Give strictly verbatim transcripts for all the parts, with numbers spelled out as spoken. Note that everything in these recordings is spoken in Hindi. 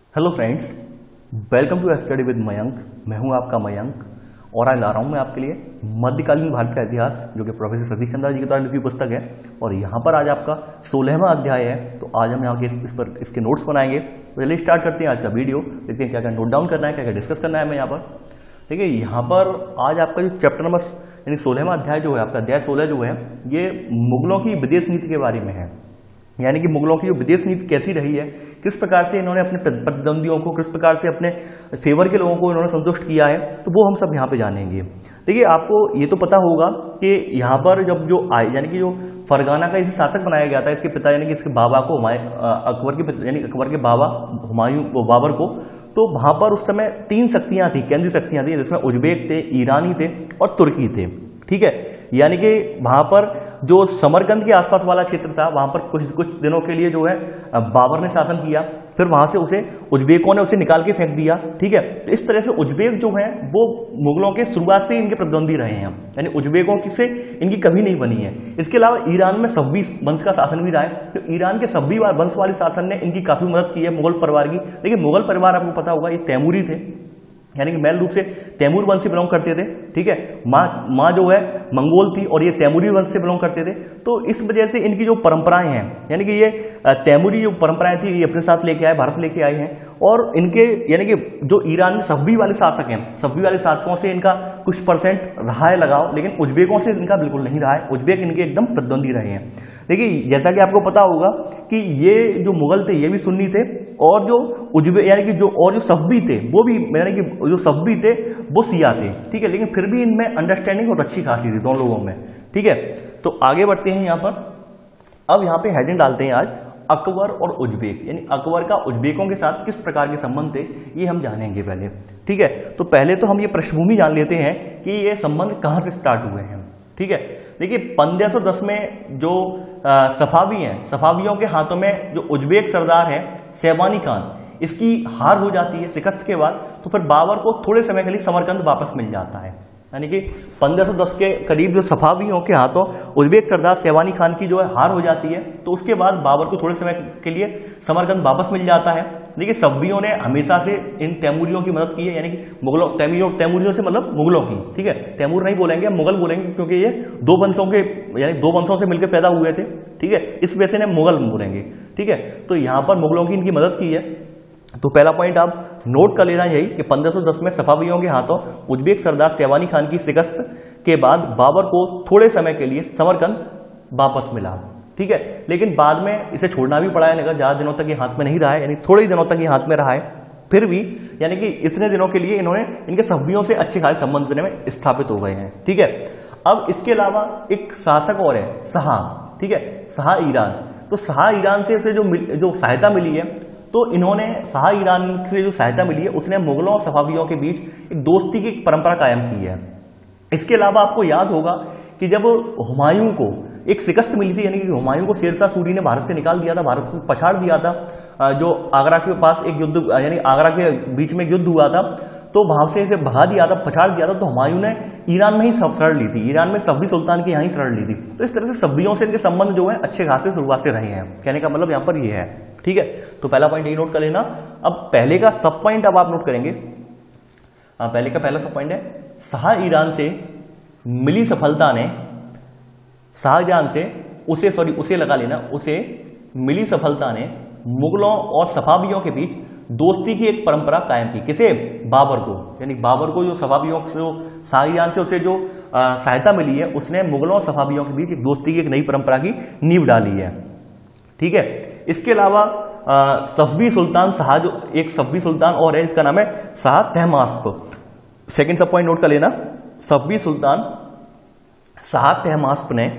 Hello friends, welcome to study with Mayank. मैं हूं आपका मयंक और आज ला रहा हूं मैं आपके लिए मध्यकालीन भारत का इतिहास, जो कि प्रोफेसर सतीश चंद्र जी की द्वारा लिखी पुस्तक है। और यहां पर आज आपका सोलहवां अध्याय है, तो आज हम यहाँ के इस, इस पर इसके नोट्स बनाएंगे। तो चलिए स्टार्ट करते हैं आज का वीडियो। देखते हैं क्या क्या नोट डाउन करना है, क्या क्या डिस्कस करना है हमें यहाँ पर। ठीक है, यहाँ पर आज आपका जो चैप्टर नंबर यानी सोलहवां अध्याय जो है, आपका अध्याय सोलह जो है, ये मुगलों की विदेश नीति के बारे में है। यानी कि मुगलों की जो विदेश नीति कैसी रही है, किस प्रकार से इन्होंने अपने प्रतिद्वंदियों को, किस प्रकार से अपने फेवर के लोगों को इन्होंने संतुष्ट किया है, तो वो हम सब यहाँ पे जानेंगे। देखिए, आपको ये तो पता होगा कि यहाँ पर जब जो आए यानी कि जो फरगाना का इसे शासक बनाया गया था, इसके पिता यानी कि इसके बाबा को, अकबर के यानी अकबर के बाबा हुमायूं बाबर को, तो वहां पर उस समय तीन शक्तियां थी, केंद्रीय शक्तियां थी, जिसमें उज्बेक थे, ईरानी थे और तुर्की थे। ठीक है, यानी कि वहां पर जो समरकंद के आसपास वाला क्षेत्र था, वहां पर कुछ कुछ दिनों के लिए जो है बाबर ने शासन किया, फिर वहां से उसे उज्बेकों ने उसे निकाल के फेंक दिया। ठीक है, तो इस तरह से उज्बेक जो है वो मुगलों के शुरुआत से इनके प्रतिद्वंदी रहे हैं, यानी उज्बेकों की से इनकी कभी नहीं बनी है। इसके अलावा ईरान में सब्बी वंश का शासन भी रहा है, तो ईरान के सब्बी वंश वाले शासन ने इनकी काफी मदद की है मुगल परिवार की। लेकिन मुगल परिवार आपको पता होगा ये तैमूरी थे, यानी कि मैल रूप से तैमूर वंश से बिलोंग करते थे। ठीक है, माँ माँ जो है मंगोल थी और ये तैमूरी वंश से बिलोंग करते थे। तो इस वजह से इनकी जो परंपराएं हैं, यानी कि ये तैमूरी जो परंपराएं थी, ये अपने साथ लेके आए, भारत लेके आए हैं। और इनके यानी कि जो ईरान में सब्बी वाले शासक हैं, सब्बी वाले शासकों से इनका कुछ परसेंट रहा है लगाव, लेकिन उज्बेकों से इनका बिल्कुल नहीं रहा है। उज्बेक इनके एकदम प्रतिद्वंदी रहे हैं। देखिए, जैसा कि आपको पता होगा कि ये जो मुगल थे ये भी सुन्नी थे, और जो उज्बेक यानी कि जो और जो सब्बी थे वो भी यानी कि जो सब्बी थे वो सिया थे। ठीक है, लेकिन फिर भी इनमें अंडरस्टैंडिंग बहुत अच्छी खासी थी दोनों लोगों में। ठीक है, तो आगे बढ़ते हैं यहाँ पर। अब यहाँ पे हेडिंग डालते हैं आज अकबर और उज्बेक, यानी अकबर का उज्बेकों के साथ किस प्रकार के संबंध थे, ये हम जानेंगे पहले। ठीक है, तो पहले तो हम ये पृष्ठभूमि जान लेते हैं कि ये संबंध कहाँ से स्टार्ट हुए हैं। ठीक है, देखिए पंद्रह सौ दस में जो सफावी हैं, सफावियों के हाथों में जो उज्बेक सरदार है शैबानी खान, इसकी हार हो जाती है शिकस्त के बाद। तो फिर बाबर को थोड़े समय के लिए समरकंद वापस मिल जाता है, यानी कि पंद्रह सौ दस के करीब जो सफावियों के हाथों उज्बेक सरदार शैबानी खान की जो है हार हो जाती है। तो उसके बाद बाबर को थोड़े समय के लिए समरकंद वापस मिल जाता है। देखिए, सब्बियों ने हमेशा से इन तैमूरियों की मदद की है, यानी कि मुगलों तैमूरियों तैमूरियों से मतलब मुगलों की। ठीक है, तैमूर नहीं बोलेंगे, मुगल बोलेंगे, क्योंकि ये दो वंशों के यानी दो वंशों से मिलकर पैदा हुए थे। ठीक है, इस वजह से इन्हें मुगल बोलेंगे। ठीक है, तो यहां पर मुगलों की इनकी मदद की है। तो पहला पॉइंट आप नोट कर लेना यही कि पंद्रह सौ दस में सफावियों के हाथों उज्बेक सरदार शैबानी खान की शिकस्त के बाद बाबर को थोड़े समय के लिए समरकंद वापस मिला। ठीक है, लेकिन बाद में इसे छोड़ना भी पड़ा है, लेकिन ज्यादा दिनों तक ये हाथ में नहीं रहा है, यानी थोड़े ही दिनों तक ये हाथ में रहा है। फिर भी यानी कि इतने दिनों के लिए इन्होंने इनके सब्बियों से अच्छे खासे संबंध में स्थापित हो गए हैं। ठीक है, अब इसके अलावा एक शासक और है शाह। ठीक है, शाह ईरान। तो शाह ईरान से उसे जो जो सहायता मिली है, तो इन्होंने शाह ईरान से जो सहायता मिली है उसने मुगलों और सफावियों के बीच एक दोस्ती की परंपरा कायम की है। इसके अलावा आपको याद होगा कि जब हुमायूं को एक शिकस्त मिली थी, यानी कि हुमायूं को शेरशाह सूरी ने भारत से निकाल दिया था, भारत को पछाड़ दिया था, जो आगरा के पास एक युद्ध यानी आगरा के बीच में युद्ध हुआ था, तो वहां से इसे भगा दिया था, पछाड़ दिया था। तो हुमायूं ने ईरान में ही शरण ली थी, ईरान में सब्बी सुल्तान की यहाँ ही शरण ली थी। तो इस तरह से सब्बियों से इनके संबंध जो है अच्छे खासे शुरुआत से रहे हैं, कहने का मतलब यहाँ पर ये है। ठीक है, तो पहला पॉइंट यही नोट कर लेना। अब पहले का सब पॉइंट अब आप नोट करेंगे। पहले का पहला सब पॉइंट है शाह ईरान से मिली सफलता ने शाहजहां से उसे सॉरी उसे लगा लेना उसे मिली सफलता ने मुगलों और सफावियों के बीच दोस्ती की एक परंपरा कायम की। किसे? बाबर को, यानी बाबर को जो सफावियों से शाहजहां से उसे जो सहायता मिली है, उसने मुगलों और सफावियों के बीच एक दोस्ती की एक नई परंपरा की नींव डाली है। ठीक है, इसके अलावा सफवी सुल्तान शाह जो एक सफवी सुल्तान और है, इसका नाम है शाह तहमास्प। सेकंड सब पॉइंट नोट कर लेना, सफवी सुल्तान शाह तहमास्प ने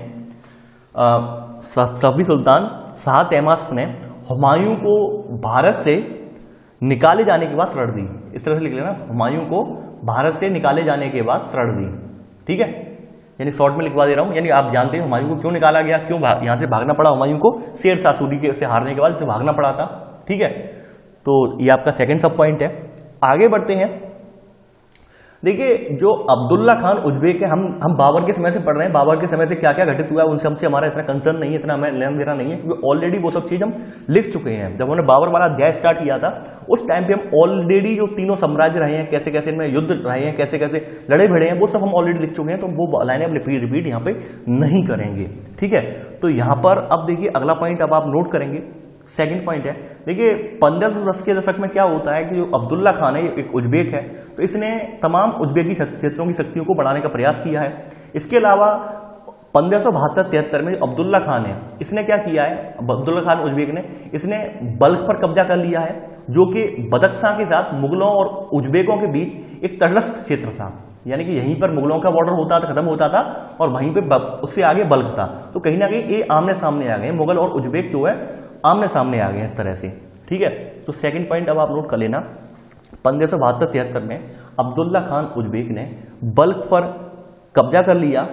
सफवी सुल्तान शाह तहमास्प ने हुमायूं को भारत से निकाले जाने के बाद शरण दी। इस तरह से लिख लेना, हुमायूं को भारत से निकाले जाने के बाद शरण दी। ठीक है, यानी शॉर्ट में लिखवा दे रहा हूं, यानी आप जानते हैं हुमायूं को क्यों निकाला गया, क्यों यहां से भागना पड़ा हुमायूं को, शेरशाह सूरी के से हारने के बाद इसे भागना पड़ा था। ठीक है, तो ये आपका सेकंड सब पॉइंट है। आगे बढ़ते हैं। देखिए जो अब्दुल्ला खान उज्बेक है, हम हम बाबर के समय से पढ़ रहे हैं, बाबर के समय से क्या क्या घटित हुआ है उनसे हमसे हमारा इतना कंसर्न नहीं है, इतना हमें लेना देना नहीं है, क्योंकि ऑलरेडी वो सब चीज हम लिख चुके हैं। जब हमने बाबर वाला अध्याय स्टार्ट किया था उस टाइम पे हम ऑलरेडी जो तीनों साम्राज्य रहे हैं, कैसे कैसे इनमें युद्ध रहे हैं, कैसे कैसे लड़े भिड़े हैं, वो सब हम ऑलरेडी लिख चुके हैं, तो वो लाइनें अब रिपीट यहाँ पे नहीं करेंगे। ठीक है, तो यहाँ पर अब देखिए अगला पॉइंट अब आप नोट करेंगे, सेकंड पॉइंट है। देखिए पंद्रह सौ दस के दशक में क्या होता है कि जो अब्दुल्ला खान है एक उज्बेक है, तो इसने तमाम उज्बेकी क्षेत्रों की शक्तियों को बढ़ाने का प्रयास किया है। इसके अलावा पंद्रह सौ बहत्तर तिहत्तर में अब्दुल्ला खान है, इसने क्या किया है, अब्दुल्ला खान उज्बेक ने इसने बल्ख पर कब्जा कर लिया है, जो कि बदख्शां के साथ मुगलों और उज्बेकों के बीच एक तटस्थ क्षेत्र था, यानी कि यहीं पर मुगलों का बॉर्डर होता था, खत्म होता था, और वहीं पे उससे आगे बल्ख था। तो कहीं ना कहीं ये आमने सामने आ गए, मुगल और उज्बेक जो है आमने सामने आ गए इस तरह से। ठीक है, तो सेकंड पॉइंट अब आप नोट कर लेना, पंद्रह सौ बहत्तर तिहत्तर में अब्दुल्ला खान उज्बेक ने बल्ख पर कब्जा कर लिया,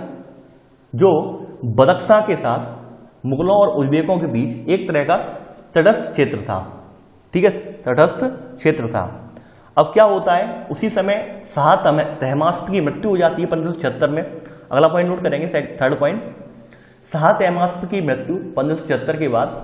जो बदख्शां के साथ मुगलों और उज्बेकों के बीच एक तरह का तटस्थ क्षेत्र था। ठीक है, तटस्थ क्षेत्र था। अब क्या होता है, उसी समय शाह तहमास्प की मृत्यु हो जाती है पंद्रह सौ छिहत्तर में। अगला पॉइंट नोट करेंगे, थर्ड पॉइंट, शाह तहमास्प की मृत्यु पंद्रह सौ छिहत्तर के बाद,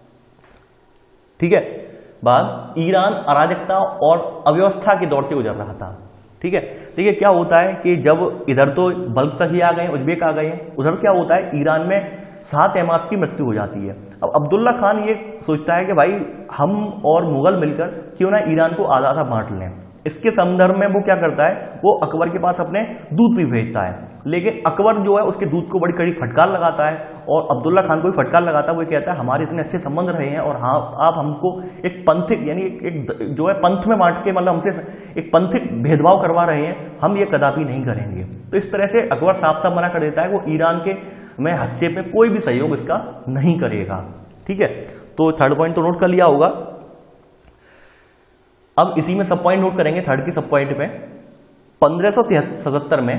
ठीक है, बाद ईरान अराजकता और अव्यवस्था के दौर से गुजर रहा था। ठीक है, देखिए क्या होता है कि जब इधर तो बल्ख तक ही आ गए, उज्बेक आ गए हैं, उधर क्या होता है ईरान में शाह तहमास्प की मृत्यु हो जाती है। अब अब्दुल्ला खान ये सोचता है कि भाई हम और मुगल मिलकर क्यों ना ईरान को आधा आधा बांट लें। इसके संदर्भ में वो क्या करता है, वो अकबर के पास अपने दूत भी भेजता है, लेकिन अकबर जो है उसके दूत को बड़ी कड़ी फटकार लगाता है, और अब्दुल्ला खान को भी फटकार लगाता है। वो कहता है हमारे इतने अच्छे संबंध रहे हैं और हाँ आप हमको एक पंथिक यानी एक, एक जो है पंथ में बांट के, मतलब हमसे एक पंथिक भेदभाव करवा रहे हैं, हम ये कदापि नहीं करेंगे। तो इस तरह से अकबर साफ साफ मना कर देता है, वो ईरान के में हस्तक्षेप में कोई भी सहयोग इसका नहीं करेगा। ठीक है, तो थर्ड पॉइंट तो नोट कर लिया होगा। अब इसी में सब पॉइंट नोट करेंगे, थर्ड की सब पॉइंट में पंद्रह सौ सतहत्तर में,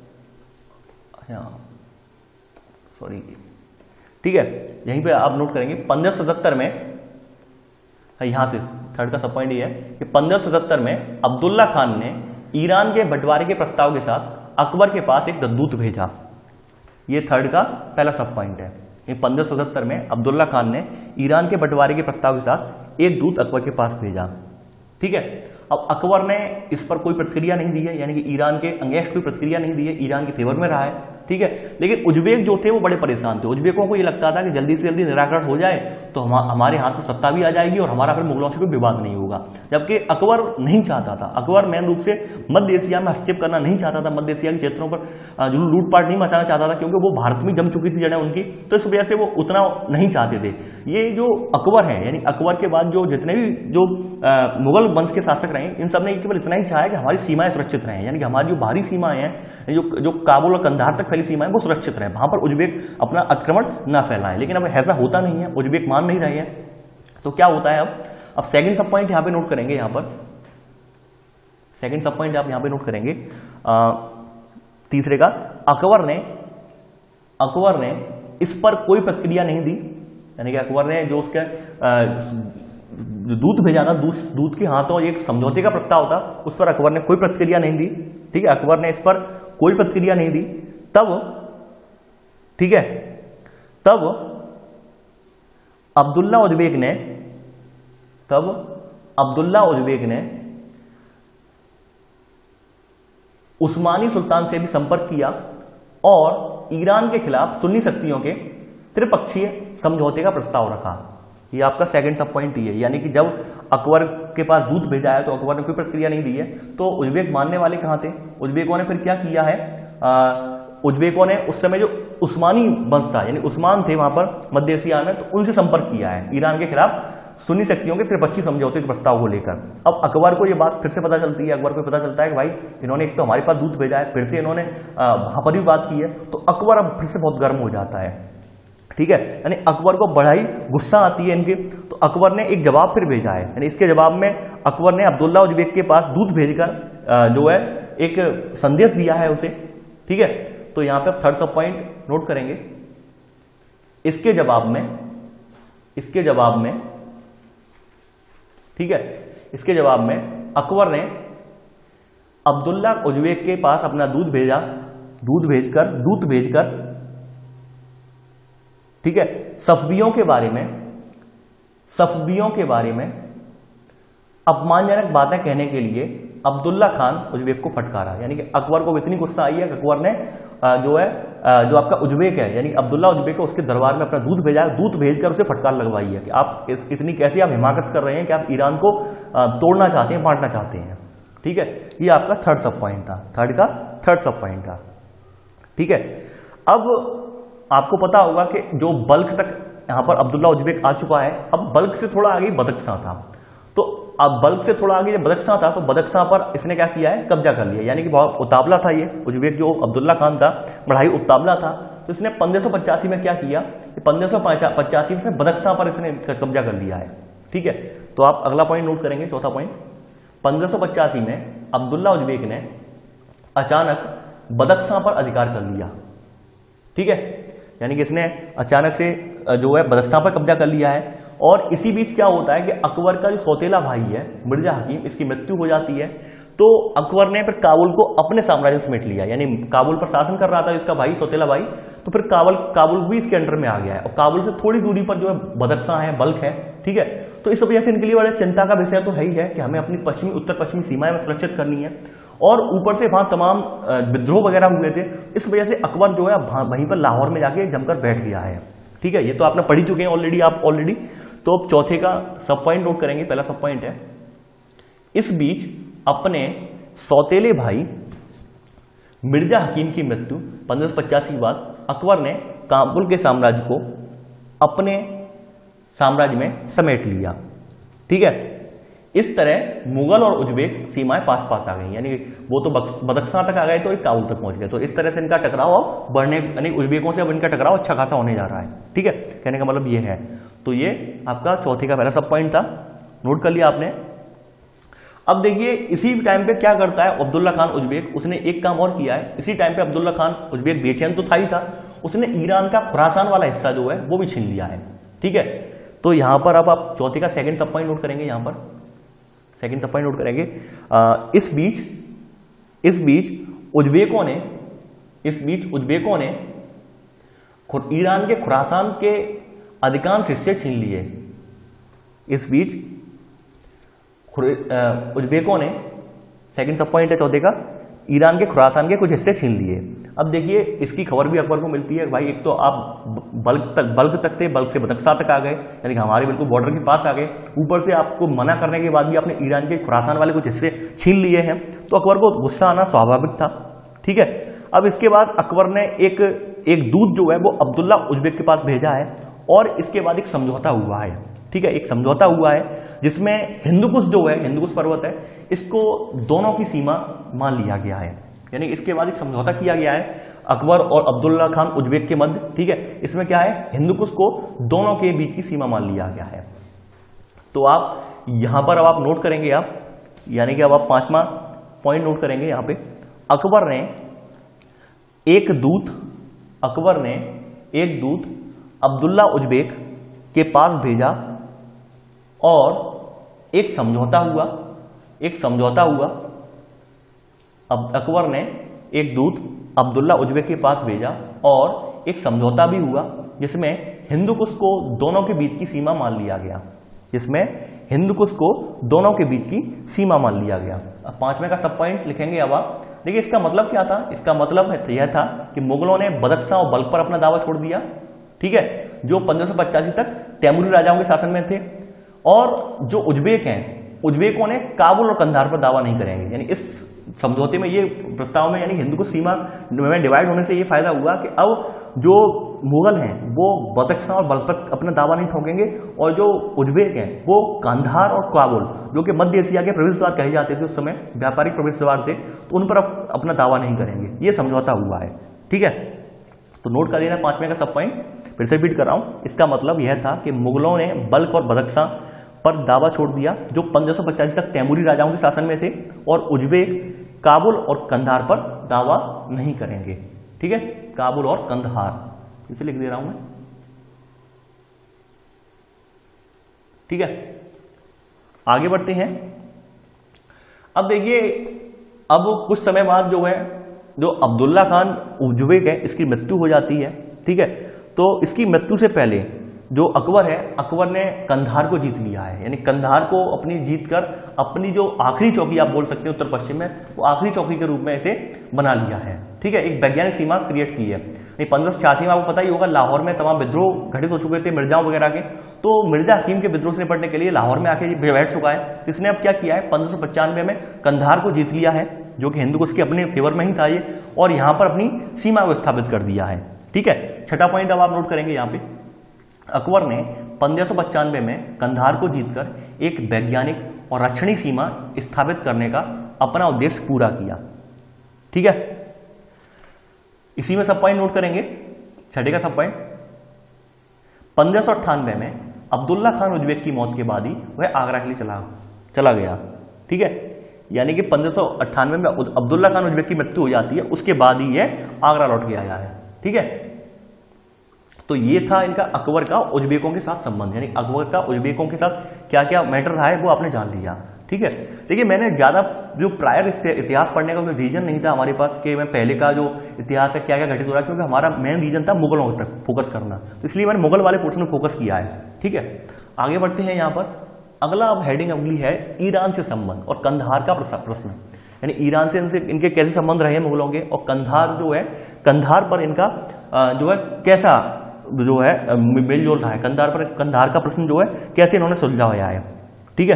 सॉरी ठीक है, यहीं पे आप नोट करेंगे पंद्रह सौ सतहत्तर में, यहां से थर्ड का सब पॉइंट ये है कि पंद्रह सौ सतहत्तर में अब्दुल्ला खान ने ईरान के बंटवारे के प्रस्ताव के साथ अकबर के पास एक दूत भेजा। ये थर्ड का पहला सब पॉइंट है। पंद्रह सौ सतहत्तर में अब्दुल्ला खान ने ईरान के बंटवारे के प्रस्ताव के साथ एक दूत अकबर के पास भेजा। ठीक है, अब अकबर ने इस पर कोई प्रतिक्रिया नहीं दी है, यानी कि ईरान के अगेंस्ट कोई प्रतिक्रिया नहीं दी है, ईरान के फेवर में रहा है। ठीक है, लेकिन उज्बेक जो थे वो बड़े परेशान थे। उज्बेकों को ये लगता था कि जल्दी से जल्दी निराकरण हो जाए तो हम हमारे हाथ में सत्ता भी आ जाएगी और हमारा फिर मुगलों से कोई विवाद नहीं होगा, जबकि अकबर नहीं चाहता था। अकबर मेन रूप से मध्य एशिया में हस्तक्षेप करना नहीं चाहता था, मध्य एशिया के क्षेत्रों पर जो लूटपाट नहीं मचाना चाहता था, क्योंकि वो भारत में जम चुकी थी जड़ें उनकी, तो इस वजह से वो उतना नहीं चाहते थे। ये जो अकबर है, यानी अकबर के बाद जो जितने भी जो मुगल वंश के शासक रहे, इन सब ने केवल इतना ही चाहा है कि हमारी सीमाएं सुरक्षित रहें, यानी कि हमारी जो बाहरी सीमाएं हैं, जो जो काबुल और कंधार तक फैली सीमाएं, वो सुरक्षित रहें, वहां पर उज्बेक अपना आक्रमण ना फैलाएं। लेकिन अब ऐसा होता नहीं है, उज्बेक मान नहीं रहे हैं। तो क्या होता है अब अब सेकंड सब पॉइंट यहां पे नोट करेंगे, यहां पर सेकंड सब पॉइंट आप यहां पे नोट करेंगे, आ, तीसरे का, अकबर ने अकबर ने इस पर कोई प्रतिक्रिया नहीं दी, यानी कि अकबर ने जो उसके आ, दूत भेजा था, दूत दूत के हाथों एक समझौते का प्रस्ताव था, उस पर अकबर ने कोई प्रतिक्रिया नहीं दी। ठीक है, अकबर ने इस पर कोई प्रतिक्रिया नहीं दी। तब ठीक है, तब अब्दुल्ला उज्बेक ने तब अब्दुल्ला उज्बेक ने उस्मानी सुल्तान से भी संपर्क किया और ईरान के खिलाफ सुन्नी शक्तियों के त्रिपक्षीय समझौते का प्रस्ताव रखा। ये आपका सेकंड सब पॉइंट ही है, यानी कि जब अकबर के पास दूत भेजा है तो अकबर ने कोई प्रतिक्रिया नहीं दी है, तो उज्बेक मानने वाले कहां थे? उज्बेकों ने फिर क्या किया है, उज्बेकों ने उस समय जो उस्मानी वंश था, यानी उस्मान थे वहां पर मध्य एशिया में, तो उनसे संपर्क किया है ईरान के खिलाफ सुन्नी शक्तियों के त्रिपक्षीय समझौते के प्रस्ताव को लेकर। अब अकबर को यह बात फिर से पता चलती है, अकबर को पता चलता है कि भाई इन्होंने एक तो हमारे पास दूत भेजा है, फिर से इन्होंने वहां पर भी बात की है, तो अकबर अब फिर से बहुत गर्म हो जाता है। ठीक है, यानी अकबर को बड़ा ही गुस्सा आती है इनके, तो अकबर ने एक जवाब फिर भेजा है, यानी इसके जवाब में अकबर ने अब्दुल्ला उज्बेक के पास दूत भेजकर जो है एक संदेश दिया है उसे। ठीक है, तो यहां पे थर्ड सब पॉइंट नोट करेंगे। इसके जवाब में इसके जवाब में ठीक है, इसके जवाब में अकबर ने अब्दुल्ला उज़्बेक के पास अपना दूध भेजा, दूध भेजकर दूत भेजकर, ठीक है, सफवियों के बारे में सफवियों के बारे में अपमानजनक बातें कहने के लिए अब्दुल्ला खान उज़्बेक को फटकारा। यानी कि अकबर को इतनी गुस्सा आई है कि अकबर ने जो है जो आपका उज़्बेक है यानी अब्दुल्ला उज़्बेक को उसके दरबार में अपना दूध भेजा, दूध भेजकर उसे फटकार लगवाई है कि आप इतनी कैसी आप हिमाकत कर रहे हैं कि आप ईरान को तोड़ना चाहते हैं, बांटना चाहते हैं। ठीक है, ये आपका थर्ड सब पॉइंट था, थर्ड का थर्ड सब पॉइंट था। ठीक है, अब आपको पता होगा कि जो बल्ख तक यहां पर अब्दुल्ला उज़्बेक आ चुका है, अब बल्ख से थोड़ा आगे बदख्शां था। तो अब बल्ख से थोड़ा आगे जब बदख्शां था तो बदख्शां पर इसने क्या किया है, कब्जा कर लिया। यानी कि बहुत उतावला था ये उज़्बेक, जो अब्दुल्ला खान था बढ़ाई उतावला था। तो इसने पंद्रह सौ पचासी में क्या किया, पंद्रह सौ पचासी में बदख्शां पर इसने कब्जा कर लिया है। ठीक है, तो आप अगला पॉइंट नोट करेंगे, चौथा पॉइंट, पंद्रह सौ पचासी में अब्दुल्ला उज़्बेक ने अचानक बदख्शां पर अधिकार कर लिया। ठीक है, यानी कि इसने अचानक से जो है बदख्शां पर कब्जा कर लिया है। और इसी बीच क्या होता है कि अकबर का जो सौतेला भाई है मिर्जा हकीम, इसकी मृत्यु हो जाती है। तो अकबर ने फिर काबुल को अपने साम्राज्य में समेट लिया, यानी काबुल पर शासन कर रहा था इसका भाई सौतेला भाई, तो फिर काबुल काबुल भी इसके अंडर में आ गया है। और काबुल से थोड़ी दूरी पर जो है बदख्शां है, बल्ख है। ठीक है, तो इस वजह से इनके लिए बड़े चिंता का विषय तो है ही है कि हमें अपनी पश्चिमी उत्तर पश्चिमी सीमाएं सुरक्षित करनी है। और ऊपर से वहां तमाम विद्रोह वगैरह हुए थे, इस वजह से अकबर जो है वहीं पर लाहौर में जाके जमकर बैठ गया है। ठीक है, ये तो आपने पढ़ी चुके हैं ऑलरेडी आप ऑलरेडी। तो अब चौथे का सब पॉइंट नोट करेंगे। पहला सब पॉइंट है, इस बीच अपने सौतेले भाई मिर्जा हकीम की मृत्यु पंद्रह सौ पचासी के बाद अकबर ने काबुल के साम्राज्य को अपने साम्राज्य में समेट लिया। ठीक है, इस तरह मुगल और उज़्बेक सीमाएं पास पास आ गई, यानी वो तो बदख्शां तक आ गए तो काबुल तक पहुंच गए। तो इस तरह से इनका टकराव अब बढ़ने, यानी उज़्बेकों से अब इनका टकराव अच्छा खासा होने जा रहा है। ठीक है, कहने का मतलब ये है। तो ये आपका चौथे का पहला सब पॉइंट था, नोट कर लिया आपने। अब देखिए इसी टाइम पे क्या करता है अब्दुल्ला खान उज़्बेक, उसने एक काम और किया है। इसी टाइम पे अब्दुल्ला खान उज़्बेक बेचैन तो था ही था, उसने ईरान का खुरासान वाला हिस्सा जो है वो भी छीन लिया है। ठीक है, तो यहां पर अब आप चौथे का सेकंड सब पॉइंट नोट करेंगे, यहां पर सेकंड सब पॉइंट नोट करेंगे। आ, इस बीच इस बीच उज़्बेकों ने इस बीच उज़्बेकों ने ईरान के खुरासान के अधिकांश हिस्से छीन लिए। इस बीच उज़्बेकों ने, सेकंड सब पॉइंट है चौथे का, ईरान के खुरासान के कुछ हिस्से छीन लिए। अब देखिए इसकी खबर भी अकबर को मिलती है, भाई एक तो आप बल्क तक बल्क तक थे, बल्क से बदख्शां तक आ गए, यानी कि हमारे बिल्कुल बॉर्डर के पास आ गए, ऊपर से आपको मना करने के बाद भी आपने ईरान के खुरासान वाले कुछ हिस्से छीन लिए हैं। तो अकबर को गुस्सा आना स्वाभाविक था। ठीक है, अब इसके बाद अकबर ने एक एक दूत जो है वो अब्दुल्ला उज़्बेक के पास भेजा है, और इसके बाद एक समझौता हुआ है। ठीक है, एक समझौता हुआ है जिसमें हिंदुकुश जो है, हिंदुकुश पर्वत है, इसको दोनों की सीमा मान लिया गया है। यानी इसके बाद एक समझौता किया गया है अकबर और अब्दुल्ला खान उज़्बेक के मध्य। ठीक है, इसमें क्या है, हिंदुकुश को दोनों के बीच की सीमा मान लिया गया है। तो आप यहां पर अब आप नोट करेंगे आप, यानी कि अब आप पांचवा पॉइंट नोट करेंगे यहां पे, अकबर ने एक दूत अकबर ने एक दूत अब्दुल्ला उज़्बेक के पास भेजा और एक समझौता हुआ एक समझौता हुआ अब अकबर ने एक दूत अब्दुल्ला उज़्बेक के पास भेजा और एक समझौता भी हुआ जिसमें हिंदुकुश को दोनों के बीच की सीमा मान लिया गया जिसमें हिंदुकुश को दोनों के बीच की सीमा मान लिया गया। अब पांचवें का सब पॉइंट लिखेंगे। अब आप देखिए इसका मतलब क्या था, इसका मतलब यह था कि मुगलों ने बदख्शां और बल्ख पर अपना दावा छोड़ दिया। ठीक है, जो पंद्रह सौ पचासी तक तैमूरी राजाओं के शासन में थे, और जो उज़्बेक हैं, उज़्बेकों ने काबुल और कंधार पर दावा नहीं करेंगे। यानी इस समझौते में, ये प्रस्ताव में, यानी हिंदुकुश सीमा में डिवाइड होने से ये फायदा हुआ कि अब जो मुगल हैं वो बदख्शां और बल्ख पर अपना दावा नहीं ठोकेंगे, और जो उज़्बेक हैं वो कंधार और काबुल, जो कि मध्य एशिया के प्रवेश द्वार कहे जाते थे उस समय, व्यापारिक प्रवेश द्वार थे, तो उन पर अपना दावा नहीं करेंगे। ये समझौता हुआ है। ठीक है, तो नोट कर लेना पांचवें का सब पॉइंट, फिर से रिपीट कर रहा हूं। इसका मतलब यह था कि मुगलों ने बल्ख और बदख्शां पर दावा छोड़ दिया जो पंद्रह सौ पचासी तक तैमूरी राजाओं के शासन में थे, और उज़्बेक काबुल और कंधार पर दावा नहीं करेंगे। ठीक है, काबुल और कंधार इसे लिख दे रहा हूं मैं। ठीक है, आगे बढ़ते हैं। अब देखिए अब कुछ समय बाद जो है जो अब्दुल्ला खान उज़्बेक है इसकी मृत्यु हो जाती है। ठीक है, तो इसकी मृत्यु से पहले जो अकबर है, अकबर ने कंधार को जीत लिया है, यानी कंधार को अपनी जीत कर अपनी जो आखिरी चौकी आप बोल सकते हैं उत्तर पश्चिम में, वो आखिरी चौकी के रूप में इसे बना लिया है। ठीक है, एक वैज्ञानिक सीमा क्रिएट की है। पंद्रह सौ छियासी में आपको पता ही होगा लाहौर में तमाम विद्रोह घटित हो चुके थे मिर्जाओं वगैरह के, तो मिर्जा हकीम के विद्रोह से निपटने के लिए लाहौर में आके बैठ चुका है। इसने अब क्या किया है, पंद्रह सौ पचानवे में कंधार को जीत लिया है, जो कि हिंदू उसके अपने फेवर में ही था ये, और यहाँ पर अपनी सीमा को स्थापित कर दिया है। ठीक है, छठा पॉइंट अब आप नोट करेंगे यहाँ पे, अकबर ने पंद्रह सौ पचानवे में कंधार को जीतकर एक वैज्ञानिक और रक्षणीय सीमा स्थापित करने का अपना उद्देश्य पूरा किया। ठीक है, इसी में सब पॉइंट नोट करेंगे। छठे का सब पॉइंट, पंद्रह सौ अट्ठानवे में अब्दुल्ला खान उज़्बेक की मौत के बाद ही वह आगरा के लिए चला चला गया। ठीक है, यानी कि पंद्रह सौ अट्ठानवे में अब्दुल्ला खान उज़्बेक की मृत्यु हो जाती है, उसके बाद ही यह आगरा लौट के आया है। ठीक है, तो ये था इनका अकबर का उज़्बेकों के साथ संबंध, यानी अकबर का उज़्बेकों के साथ क्या क्या मैटर रहा है वो आपने जान लिया। ठीक है, देखिए मैंने ज्यादा जो प्रायर इतिहास पढ़ने का कोई रीजन नहीं था हमारे पास कि मैं पहले का जो इतिहास है क्या क्या घटित हो रहा है, क्योंकि हमारा मेन रीजन था मुगलों तक फोकस करना, तो इसलिए मैंने मुगल वाले पोर्शन में फोकस किया है। ठीक है, आगे बढ़ते हैं। यहाँ पर अगला अब हेडिंग अगली है ईरान से संबंध और कंधार का प्रश्न, यानी ईरान से इनसे इनके कैसे संबंध रहे मुगलों के, और कंधार जो है कंधार पर इनका जो है कैसा जो है मेलजोल रहा है, कंधार पर कंधार का प्रश्न जो है कैसे इन्होंने सुलझाया है। ठीक है,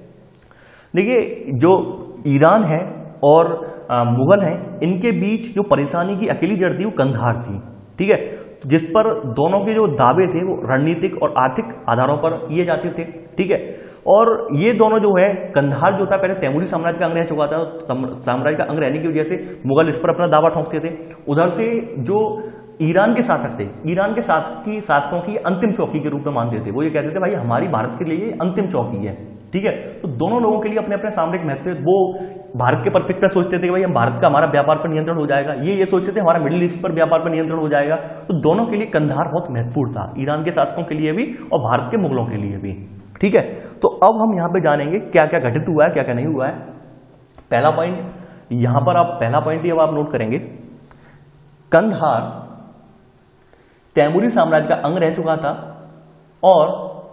देखिए जो ईरान है और आ, मुगल हैं, इनके बीच जो परेशानी की अकेली जड़ थी वो कंधार थी। ठीक है, जिस पर दोनों के जो दावे थे वो रणनीतिक और आर्थिक आधारों पर किए जाते थे। ठीक है, और ये दोनों जो है कंधार जो था पहले तैमूरी साम्राज्य का अंग रह चुका था, साम्राज्य का अंग रहने की वजह से मुगल इस पर अपना दावा ठोंकते थे। उधर से जो ईरान के शासक थे, ईरान के शासक की शासकों की अंतिम चौकी के रूप में मानते थे, वो ये कहते थे भाई हमारी भारत के लिए अंतिम चौकी है। ठीक है, तो दोनों लोगों के लिए अपने अपने सामरिक महत्व, वो भारत के परफेक्ट सोचते थे कि भाई हम भारत का हमारा व्यापार पर नियंत्रण हो जाएगा, ये ये सोचते थे हमारा मिडिल ईस्ट पर व्यापार पर नियंत्रण हो जाएगा। तो दोनों के लिए कंधार बहुत महत्वपूर्ण था, ईरान के शासकों के लिए भी और भारत के मुगलों के लिए भी। ठीक है, तो अब हम यहां पे जानेंगे क्या क्या घटित हुआ है, क्या क्या नहीं हुआ है। पहला पॉइंट यहां पर आप पहला पॉइंट ही अब आप नोट करेंगे, कंधार तैमूरी साम्राज्य का अंग रह चुका था और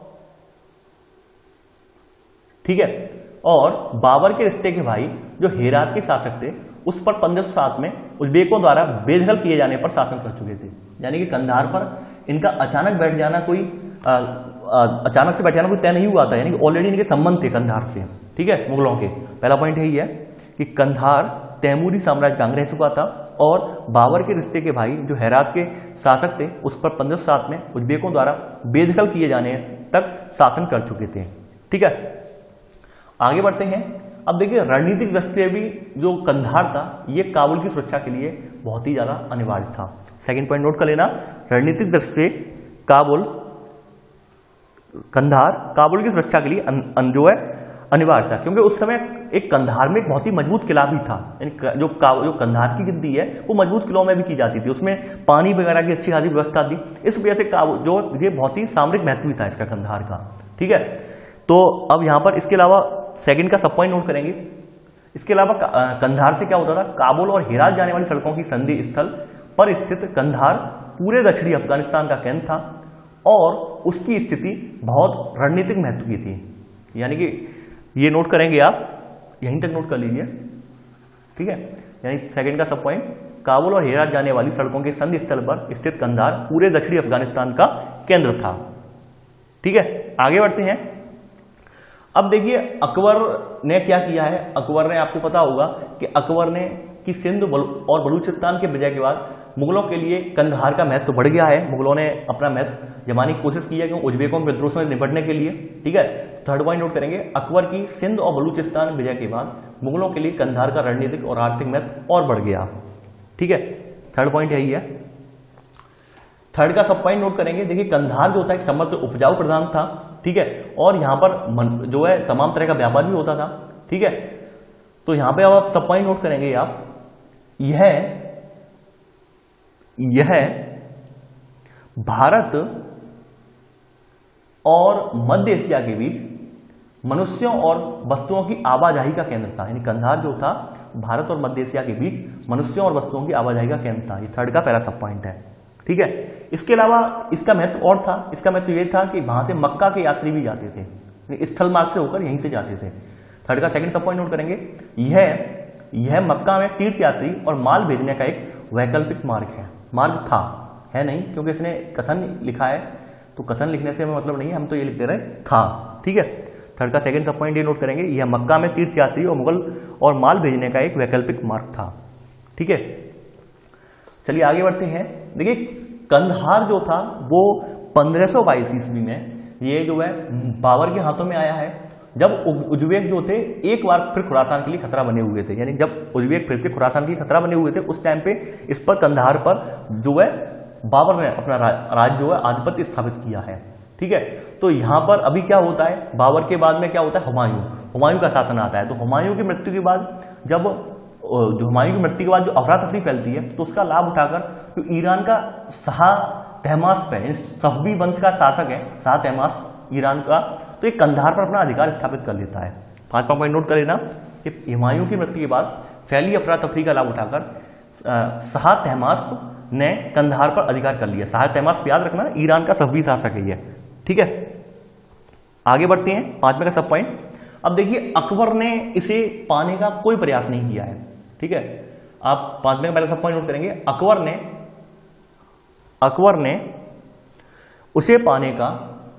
ठीक है, और बाबर के रिश्ते के भाई जो हेरात के शासक थे उस पर पंद्रह सौ सात में उज़्बेकों द्वारा बेदखल किए जाने पर शासन कर चुके थे। यानी कि कंधार पर इनका अचानक बैठ जाना कोई आ, आ, अचानक से बैठ जाना कोई तय नहीं हुआ था, यानी कि ऑलरेडी इनके संबंध थे कंधार से। ठीक है, मुगलों के। पहला पॉइंट यही है कि कंधार तैमूरी साम्राज्य का अंग रह चुका था और बाबर के रिश्ते के भाई जो हेरात के शासक थे उस पर पंद्रह सौ सात में उज़्बेकों द्वारा बेदखल किए जाने तक शासन कर चुके थे। ठीक है, आगे बढ़ते हैं। अब देखिए रणनीतिक दृष्टि भी जो कंधार था ये काबुल की सुरक्षा के लिए बहुत ही ज्यादा अनिवार्य था। सेकंड पॉइंट नोट कर लेना, रणनीतिक दृष्टि से काबुल कंधार काबुल की सुरक्षा के लिए अन, अन जो है अनिवार्य था, क्योंकि उस समय एक कंधार में एक बहुत ही मजबूत किला भी था, यानी जो जो कंधार की गिनती है वो मजबूत किलों में भी की जाती थी, उसमें पानी वगैरह की अच्छी खासी व्यवस्था थी। इस वजह से काबुल जो ये बहुत ही सामरिक महत्व था इसका कंधार का। ठीक है, तो अब यहां पर इसके अलावा सेकंड का सब पॉइंट नोट करेंगे। इसके अलावा कंधार से क्या होता था, काबुल और हेरात जाने वाली सड़कों की संधि स्थल पर स्थित कंधार पूरे दक्षिणी अफगानिस्तान का केंद्र था और उसकी स्थिति बहुत रणनीतिक महत्व की थी। यानी कि ये नोट करेंगे आप, यहीं तक नोट कर लीजिए। ठीक है, यानी सेकंड का सब पॉइंट, काबुल और हेरात जाने वाली सड़कों के संधि स्थल पर स्थित कंधार पूरे दक्षिणी अफगानिस्तान का केंद्र था। ठीक है, आगे बढ़ते हैं। अब देखिए अकबर ने क्या किया है, अकबर ने आपको पता होगा कि अकबर ने कि सिंध और बलूचिस्तान के विजय के बाद मुगलों के लिए कंधार का महत्व बढ़ गया है। मुगलों ने अपना महत्व जमाने की कोशिश की है कि उज़्बेकों के विद्रोह से निपटने के लिए। ठीक है, थर्ड पॉइंट नोट करेंगे, अकबर की सिंध और बलूचिस्तान विजय के बाद मुगलों के लिए कंधार का रणनीतिक और आर्थिक महत्व और बढ़ गया। ठीक है, थर्ड पॉइंट यही है। थर्ड का सब पॉइंट नोट करेंगे। देखिए कंधार जो होता है एक समृद्ध उपजाऊ प्रधान था। ठीक है, और यहां पर जो है तमाम तरह का व्यापार भी होता था। ठीक है, तो यहां पे अब आप सब पॉइंट नोट करेंगे आप, यह यह भारत और मध्य एशिया के बीच मनुष्यों और वस्तुओं की आवाजाही का केंद्र था। यानी कंधार जो था भारत और मध्य एशिया के बीच मनुष्यों और वस्तुओं की आवाजाही का केंद्र था। ये थर्ड का पहला सब पॉइंट है। ठीक है, इसके अलावा इसका महत्व और था। इसका महत्व ये था कि वहां से मक्का के यात्री भी जाते थे, स्थल मार्ग से होकर यहीं से जाते थे। थर्ड का सेकंड सब पॉइंट नोट करेंगे, यह यह मक्का में तीर्थ यात्री और माल भेजने का एक वैकल्पिक मार्ग है। मार्ग था, है नहीं, क्योंकि इसने कथन लिखा है, तो कथन लिखने से मतलब नहीं है, हम तो ये लिख दे रहे था। ठीक है, थर्ड का सेकंड सब पॉइंट ये नोट करेंगे, यह मक्का में तीर्थ यात्री और मुगल और माल भेजने का एक वैकल्पिक मार्ग था। ठीक है, चलिए आगे बढ़ते हैं। देखिए कंधार जो था वो पंद्रह सौ बाईस ईस्वी में ये जो है बाबर के हाथों में आया है, जब उज्बेक जो थे एक बार फिर खुरासान के लिए खतरा बने हुए थे। यानी जब उज्बेक फिर से खुरासान के लिए खतरा बने हुए थे, उस टाइम पे इस पर कंधार पर जो है बाबर ने अपना राज्य जो है आधिपत्य स्थापित किया है। ठीक है, तो यहां पर अभी क्या होता है, बाबर के बाद में क्या होता है, हुमायूं हुमायूं का शासन आता है। तो हुमायूं की मृत्यु के बाद जब जो हुमायूं की मृत्यु के बाद जो अफरा तफरी फैलती है, तो उसका लाभ उठाकर जो ईरान का शाह तहमास्प है, सफवी वंश का शासक है शाह तहमास्प ईरान का, तो एक कंधार पर अपना अधिकार स्थापित कर लेता है। पांचवा पॉइंट नोट कर लेना कि हुमायूं की मृत्यु के बाद फैली अफरा तफरी का लाभ उठाकर शाह तहमास्प ने कंधार पर अधिकार कर लिया। शाह तहमास्प याद रखना ईरान का सफवी शासक है ये। ठीक है, आगे बढ़ते हैं पांचवे का सब पॉइंट। अब देखिए अकबर ने इसे पाने का कोई प्रयास नहीं किया है। ठीक है, आप पांचवे का पहला सब पॉइंट नोट करेंगे, अकबर ने अकबर ने उसे पाने का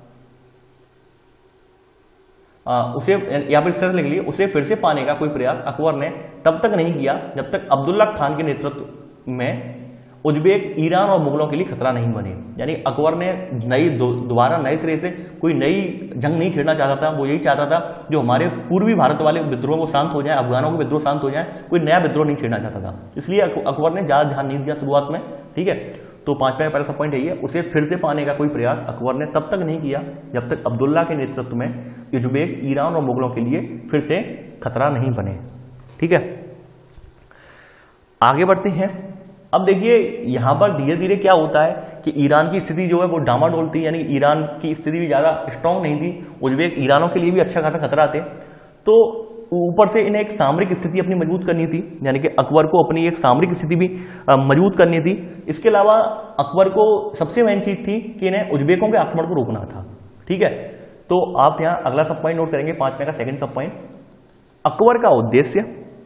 आ, उसे या फिर सर लिख लिए, उसे फिर से पाने का कोई प्रयास अकबर ने तब तक नहीं किया जब तक अब्दुल्ला खान के नेतृत्व में उज्बेक ईरान और मुगलों के लिए खतरा नहीं बने। यानी अकबर ने नई दोबारा नए सिरे से कोई नई जंग नहीं छेड़ना चाहता था। वो यही चाहता था जो हमारे पूर्वी भारत वाले विद्रोह वो शांत हो जाए, अफगानों के विद्रोह शांत हो जाए, कोई नया विद्रोह नहीं छेड़ना चाहता था। इसलिए अकबर ने ज्यादा ध्यान नहीं दिया शुरुआत में। ठीक है, तो पांचवा का पहला पॉइंट है ये, उसे फिर से पाने का कोई प्रयास अकबर ने तब तक नहीं किया जब तक अब्दुल्ला के नेतृत्व में उज्बेक ईरान और मुगलों के लिए फिर से खतरा नहीं बने। ठीक है, आगे बढ़ते हैं। अब देखिए यहां पर धीरे धीरे क्या होता है कि ईरान की स्थिति जो है वो डामाडोल थी, यानी ईरान की स्थिति भी ज्यादा स्ट्रांग नहीं थी, उज्बेक ईरानों के लिए भी अच्छा खासा खतरा थे। तो ऊपर से इन्हें एक सामरिक स्थिति अपनी मजबूत करनी थी, यानी कि अकबर को अपनी एक सामरिक स्थिति भी मजबूत करनी थी। इसके अलावा अकबर को सबसे मेन चीज थी कि इन्हें उज्बेकों के आक्रमण को रोकना था। ठीक है, तो आप यहां अगला सब पॉइंट नोट करेंगे, पांचवें का सेकंड सब पॉइंट, अकबर का उद्देश्य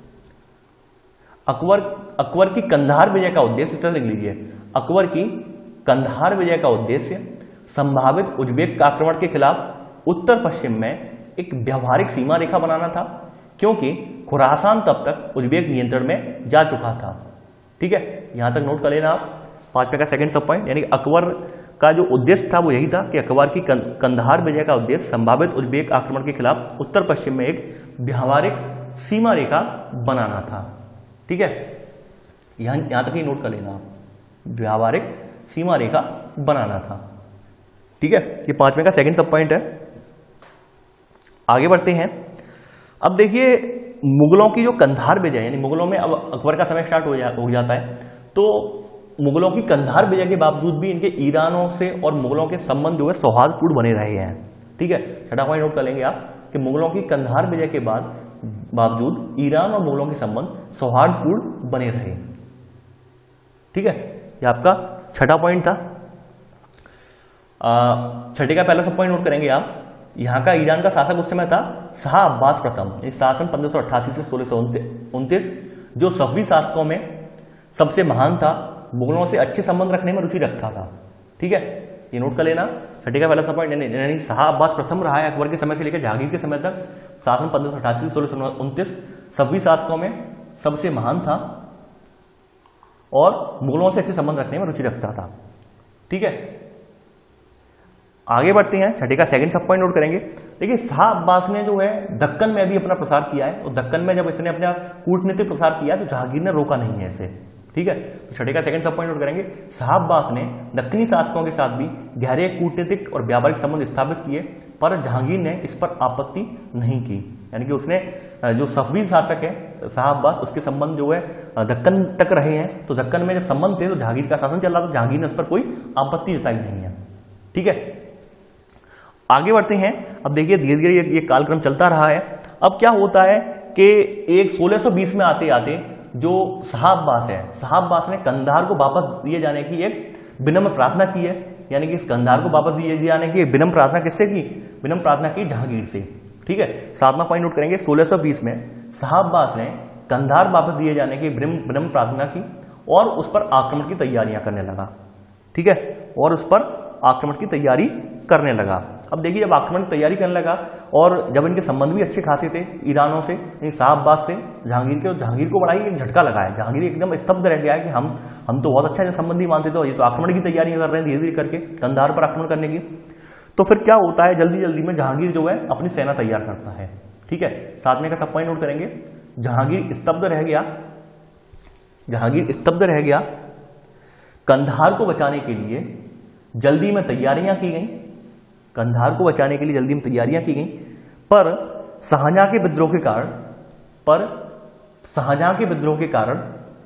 अकबर अकबर की कंधार विजय का उद्देश्य, इस तरह लिख लीजिए, अकबर की कंधार विजय का उद्देश्य संभावित उज्बेक आक्रमण के खिलाफ उत्तर पश्चिम में एक व्यवहारिक सीमा रेखा बनाना था, क्योंकि खुरासान तब तक उज्बेक नियंत्रण में जा चुका था। ठीक है, यहां तक नोट कर लेना आप, पांचवें का सेकंड सब पॉइंट। यानी अकबर का जो उद्देश्य था वो यही था कि अकबर की कंधार विजय का उद्देश्य संभावित उज्बेक आक्रमण के खिलाफ उत्तर पश्चिम में एक व्यवहारिक सीमा रेखा बनाना था। ठीक है, यहां यहां तक ही नोट कर लेना, व्यवहारिक सीमा रेखा बनाना था। ठीक है, ये पांचवें का सेकंड सब पॉइंट है। आगे बढ़ते हैं। अब देखिए मुगलों की जो कंधार विजय, यानी मुगलों में अब अकबर का समय स्टार्ट हो, जा, हो जाता है, तो मुगलों की कंधार विजय के बावजूद भी इनके ईरानों से और मुगलों के संबंध जो है सौहार्दपूर्ण बने रहे हैं। ठीक है, छठा पॉइंट नोट कर लेंगे आप कि मुगलों की कंधार विजय के बाद बावजूद ईरान और मुगलों के संबंध सौहार्दपूर्ण बने रहे। ठीक है, यह आपका छठा पॉइंट था। छठे का पहला सब पॉइंट नोट करेंगे आप, यहां का ईरान का शासक उस समय था शाह अब्बास प्रथम। इस शासन पंद्रह सौ अट्ठासी से सोलह सौ उनतीस, जो सफवी शासकों में सबसे महान था, मुगलों से अच्छे संबंध रखने में रुचि रखता था। ठीक है, ये नोट कर लेना, छठे का पहला सब पॉइंट, यानी शाह अब्बास प्रथम रहा है अकबर के समय से लेकर जहांगीर के समय तक, शासन पंद्रह सौ अट्ठासी से सोलह सौ उनतीस, सभी शासकों में सबसे महान था और मुगलों से अच्छे संबंध रखने में रुचि रखता था। ठीक है, आगे बढ़ते हैं। छठे का सेकंड सब पॉइंट नोट करेंगे। देखिए शाह अब्बास ने जो है दक्कन में भी अपना प्रसार किया है, और दक्कन में जब इसने अपना कूटनीतिक प्रसार किया तो जहांगीर ने रोका नहीं है इसे। ठीक है, तो छठे का सेकंड सब पॉइंट नोट करेंगे, शाह अब्बास ने दक्कनी शासकों के साथ भी गहरे कूटनीतिक और व्यापारिक संबंध स्थापित किए, पर जहांगीर ने इस पर आपत्ति नहीं की। यानी कि उसने जो सफवी शासक है शाह अब्बास, उसके संबंध जो है दक्कन तक रहे हैं, तो दक्कन में जब संबंध थे तो जहांगीर का शासन चल रहा था, जहांगीर ने उस पर कोई आपत्ति जताई नहीं है। ठीक है, आगे बढ़ते हैं। अब देखिए धीरे धीरे ये, ये कालक्रम चलता रहा है। अब क्या होता है कि एक सोलह सौ बीस में आते आते जो साहब अब्बास है, साहब अब्बास ने कंधार को वापस दिए जाने की एक विनम्र प्रार्थना की है, यानी कि इस कंधार को वापस दिए जाने की विनम्र प्रार्थना किससे की? विनम्र प्रार्थना की जहांगीर से। ठीक है, सातवां पॉइंट नोट करेंगे, सोलह सौ बीस में साहब अब्बास ने कंधार वापस दिए जाने की विनम्र प्रार्थना की और उस पर आक्रमण की तैयारियां करने लगा। ठीक है, और उस पर आक्रमण की तैयारी करने लगा। अब देखिए जब आक्रमण की तैयारी करने लगा और जब इनके संबंध भी अच्छे खासे थे ईरानों से, साहब अब्बास से जहांगीर के, जहांगीर को बड़ा ही एक झटका लगा है। जहांगीर एकदम स्तब्ध रह गया है कि हम हम तो बहुत अच्छा संबंधी मानते थे, ये तो आक्रमण की तैयारियां कर रहे हैं धीरे धीरे करके कंधार पर आक्रमण करने की। तो फिर क्या होता है, जल्दी जल्दी में जहांगीर जो है अपनी सेना तैयार करता है। ठीक है, साथ में का सब पॉइंट नोट करेंगे। जहांगीर स्तब्ध रह गया, जहांगीर स्तब्ध रह गया। कंधार को बचाने के लिए जल्दी में तैयारियां की गई, कंधार को बचाने के लिए जल्दी में तैयारियां की गई, पर शाहजहां के विद्रोह के कारण पर शाहजहां के विद्रोह के कारण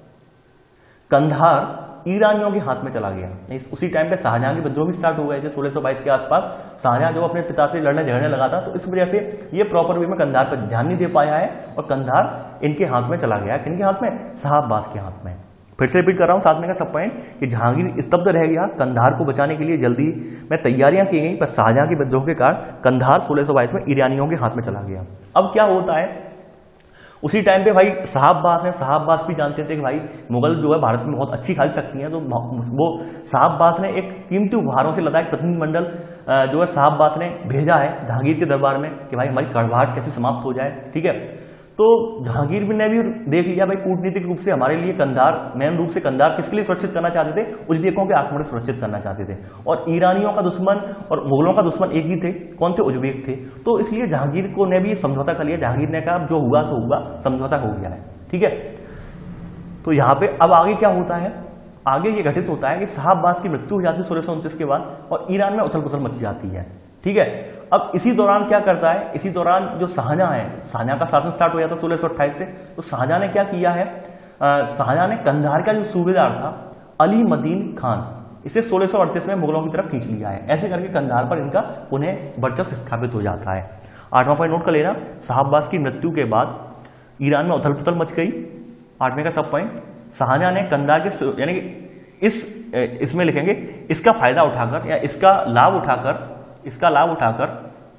कंधार ईरानियों के हाथ में चला गया। उसी टाइम पे शाहजहां के विद्रोह भी स्टार्ट हो गए थे सोलह सौ बाईस के आसपास। शाहजहां जो अपने पिता से लड़ने झगड़ने लगा था, तो इस वजह से ये प्रॉपर वे में कंधार पर ध्यान नहीं दे पाया है और कंधार इनके हाथ में चला गया। किनके हाथ में? साहब अब्बास के हाथ में। फिर से रिपीट कर रहा हूं साथ में का सब पॉइंट कि जहांगीर स्तब्ध रह गया, कंधार को बचाने के लिए जल्दी में तैयारियां की गई, पर शाहजहां के विद्रोह के कारण कंधार सोलह सौ बाईस में ईरानियों के हाथ में चला गया। अब क्या होता है, उसी टाइम पे भाई साहब अब्बास है, साहब अब्बास भी जानते थे कि भाई मुगल जो है भारत में बहुत अच्छी खासी शक्ति है, तो वो साहब अब्बास ने एक कीमती उपहारों से लदा एक प्रतिनिधिमंडल जो है साहब अब्बास ने भेजा है जहांगीर के दरबार में कि भाई हमारी कड़वाहट कैसे समाप्त हो जाए। ठीक है, तो जहांगीर ने भी देख लिया भाई कूटनीतिक रूप से हमारे लिए कंधार, मेन रूप से कंधार किसके लिए सुरक्षित करना चाहते थे? उज़्बेकों के आक्रमण से सुरक्षित करना चाहते थे, और ईरानियों का दुश्मन और मुगलों का दुश्मन एक ही थे, कौन थे? उज़्बेक थे। तो इसलिए जहांगीर को ने भी समझौता कर लिया। जहांगीर ने कहा जो हुआ सो हुआ, समझौता हो गया है। ठीक है, तो यहां पे अब आगे क्या होता है, आगे ये घटित होता है कि साहब अब्बास की मृत्यु हो जाती है सोलह सौ उनतीस के बाद और ईरान में उथल पुथल मच जाती है। ठीक है, अब इसी दौरान क्या करता है, इसी दौरान जो शाहजहां है, शाहजहां का शासन स्टार्ट हो जाता है सोलह सौ अट्ठाईस से। तो शाहजहां ने क्या किया है, शाहजहां ने कंधार का जो सूबेदार था अली मदीन खान, इसे सोलह सौ अड़तीस में मुगलों की तरफ खींच लिया है। ऐसे करके कंधार पर इनका पुनः वर्चस्व स्थापित हो जाता है। आठवां पॉइंट नोट कर लेना, साहब अब्बास की मृत्यु के बाद ईरान में उथल पुथल मच गई। आठवें का सब पॉइंट, शाहजहां ने कंधार के, यानी कि इस इसमें लिखेंगे इसका फायदा उठाकर या इसका लाभ उठाकर इसका लाभ उठाकर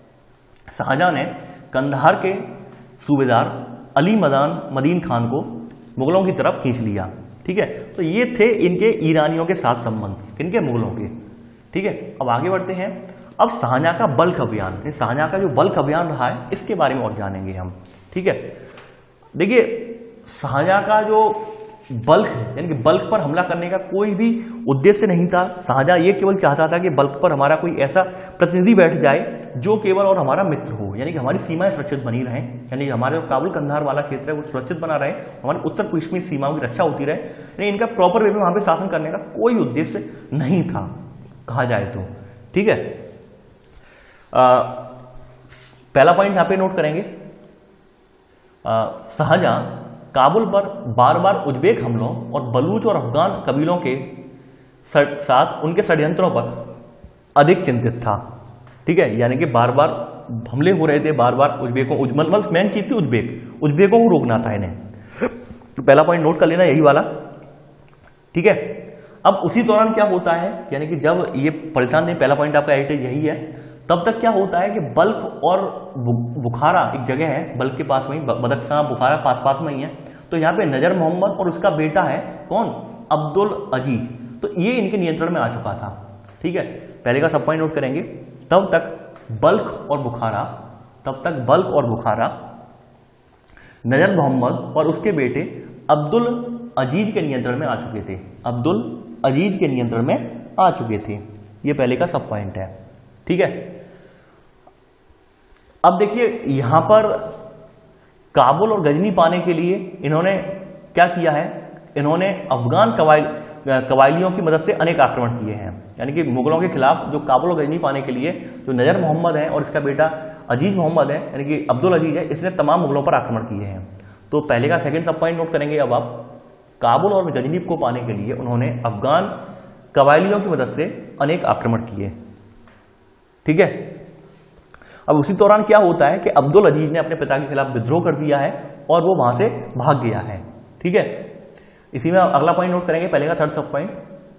शाहजहां ने कंधार के सूबेदार अली मदान मदीन खान को मुगलों की तरफ खींच लिया। ठीक है, तो ये थे इनके ईरानियों के साथ संबंध, इनके मुगलों के। ठीक है, अब आगे बढ़ते हैं। अब शाहजहां का बल्क अभियान, शाहजहां का जो बल्क अभियान रहा है इसके बारे में और जानेंगे हम। ठीक है, देखिए शाहजहां का जो बल्क यानी कि बल्क पर हमला करने का कोई भी उद्देश्य नहीं था। शाहजहां ये केवल चाहता था कि बल्क पर हमारा कोई ऐसा प्रतिनिधि बैठ जाए जो केवल और हमारा मित्र हो, यानी कि हमारी सीमाएं सुरक्षित बनी रहें, यानी कि हमारे काबुल कंधार वाला क्षेत्र है वो सुरक्षित बना रहे, हमारी उत्तर पश्चिमी सीमाओं की रक्षा होती रहे। यानी इनका प्रॉपर वे में वहां पर शासन करने का कोई उद्देश्य नहीं था कहा जाए तो। ठीक है, आ, पहला पॉइंट यहां पे नोट करेंगे, शाहजहां काबुल पर बार बार उज़्बेक हमलों और बलूच और अफगान कबीलों के साथ उनके षड्यंत्रों पर अधिक चिंतित था। ठीक है, यानी कि बार बार हमले हो रहे थे, बार बार उज़्बेकों मतलब मेन चीज थी उज़्बेक उज़्बेकों को रोकना था इन्हें। तो पहला पॉइंट नोट कर लेना यही वाला। ठीक है, अब उसी दौरान क्या होता है, यानी कि जब ये परेशान नहीं, पहला पॉइंट आपका एट यही है, तब तक क्या होता है कि बल्ख और बुखारा एक जगह है, बल्ख के पास में ही, बदख्शां बुखारा पास पास में ही है। तो यहाँ पे नजर मोहम्मद और उसका बेटा है कौन, अब्दुल अजीज, तो ये इनके नियंत्रण में आ चुका था। ठीक है, पहले का सब पॉइंट नोट करेंगे। तब तक बल्ख और बुखारा तब तक बल्ख और बुखारा नजर मोहम्मद और उसके बेटे अब्दुल अजीज के नियंत्रण में आ चुके थे, अब्दुल अजीज के नियंत्रण में आ चुके थे। ये पहले का सब पॉइंट है। ठीक है, अब देखिए यहां पर काबुल और गजनी पाने के लिए इन्होंने क्या किया है, इन्होंने अफगान कबाइल कबाइलियों की मदद से अनेक आक्रमण किए हैं। यानी कि मुगलों के खिलाफ जो काबुल और गजनी पाने के लिए जो नजर मोहम्मद है और इसका बेटा अजीज मोहम्मद है, यानी कि अब्दुल अजीज है, इसने तमाम मुगलों पर आक्रमण किए हैं। तो पहले का सेकंड सब पॉइंट नोट करेंगे। अब आप काबुल और गजनी को पाने के लिए उन्होंने अफगान कबाइलियों की मदद से अनेक आक्रमण किए। ठीक है, अब उसी दौरान क्या होता है कि अब्दुल अजीज ने अपने पिता के खिलाफ विद्रोह कर दिया है और वो वहां से भाग गया है। ठीक है, इसी में अगला पॉइंट नोट करेंगे, पहले का थर्ड सब पॉइंट।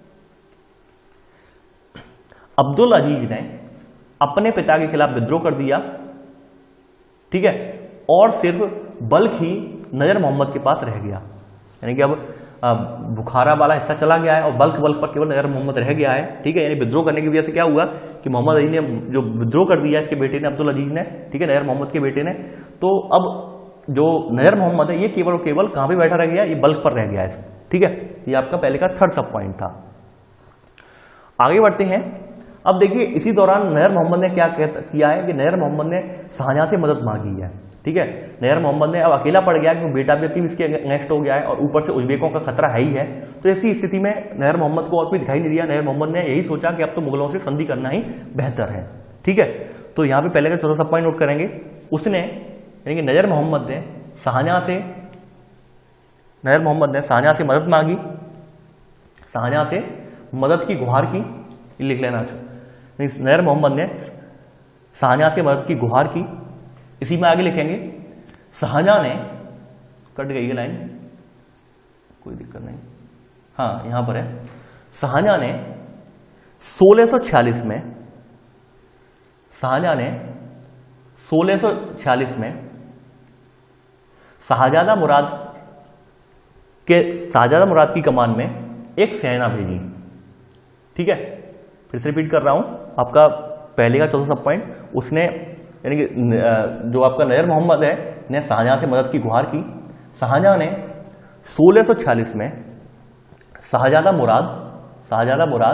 अब्दुल अजीज ने अपने पिता के खिलाफ विद्रोह कर दिया, ठीक है, और सिर्फ बल्ख ही नजर मोहम्मद के पास रह गया। यानी कि अब बुखारा वाला हिस्सा चला गया है और बल्ख बल्ख पर केवल नजर मोहम्मद रह गया है। ठीक है, यानी विद्रोह करने की वजह से क्या हुआ कि मोहम्मद अली ने जो विद्रोह कर दिया इसके बेटे ने, अब्दुल अजीज ने, ठीक है, नजर मोहम्मद के बेटे ने, तो अब जो नजर मोहम्मद है ये केवल केवल कहां पे बैठा रह गया, ये बल्ख पर रह गया है। ठीक है, ये आपका पहले का थर्ड सब पॉइंट था। आगे बढ़ते हैं। अब देखिए इसी दौरान नजर मोहम्मद ने क्या किया है कि नजर मोहम्मद ने शाहजहां से मदद मांगी है। ठीक है, नजर मोहम्मद ने अब अकेला पड़ गया क्योंकि बेटा भी अपनी इसके अगेंस्ट हो गया है और ऊपर से उज़्बेकों का खतरा है ही है। तो ऐसी स्थिति में नजर मोहम्मद को और कोई दिखाई नहीं दिया। नजर मोहम्मद ने यही सोचा कि अब तो मुगलों से संधि करना ही बेहतर है। ठीक है, तो यहां पे पहले का चौथा सब पॉइंट नोट करेंगे। उसने यानी कि नजर मोहम्मद ने शाहजहां से नजर मोहम्मद ने शाहजहां से मदद मांगी, शाहजहां से मदद की गुहार की, लिख लेना। नजर मोहम्मद ने शाहजहां से मदद की गुहार की। इसी में आगे लिखेंगे शाहजहां ने, कट गई है लाइन, कोई दिक्कत नहीं, हाँ यहां पर है, शाहजहां ने सोलह सौ छियालीस में शाहजहां ने सोलह सौ छियालीस में शाहजादा मुराद के शाहजादा मुराद की कमान में एक सेना भेजी। ठीक है, फिर से रिपीट कर रहा हूं, आपका पहले का चौथा सब पॉइंट, उसने यानी कि जो आपका नजर मोहम्मद है ने शाहजहां से मदद की गुहार की। शाहजहां ने सोलह सौ छियालीस में शाहजादा मुराद शाहजादा मुराद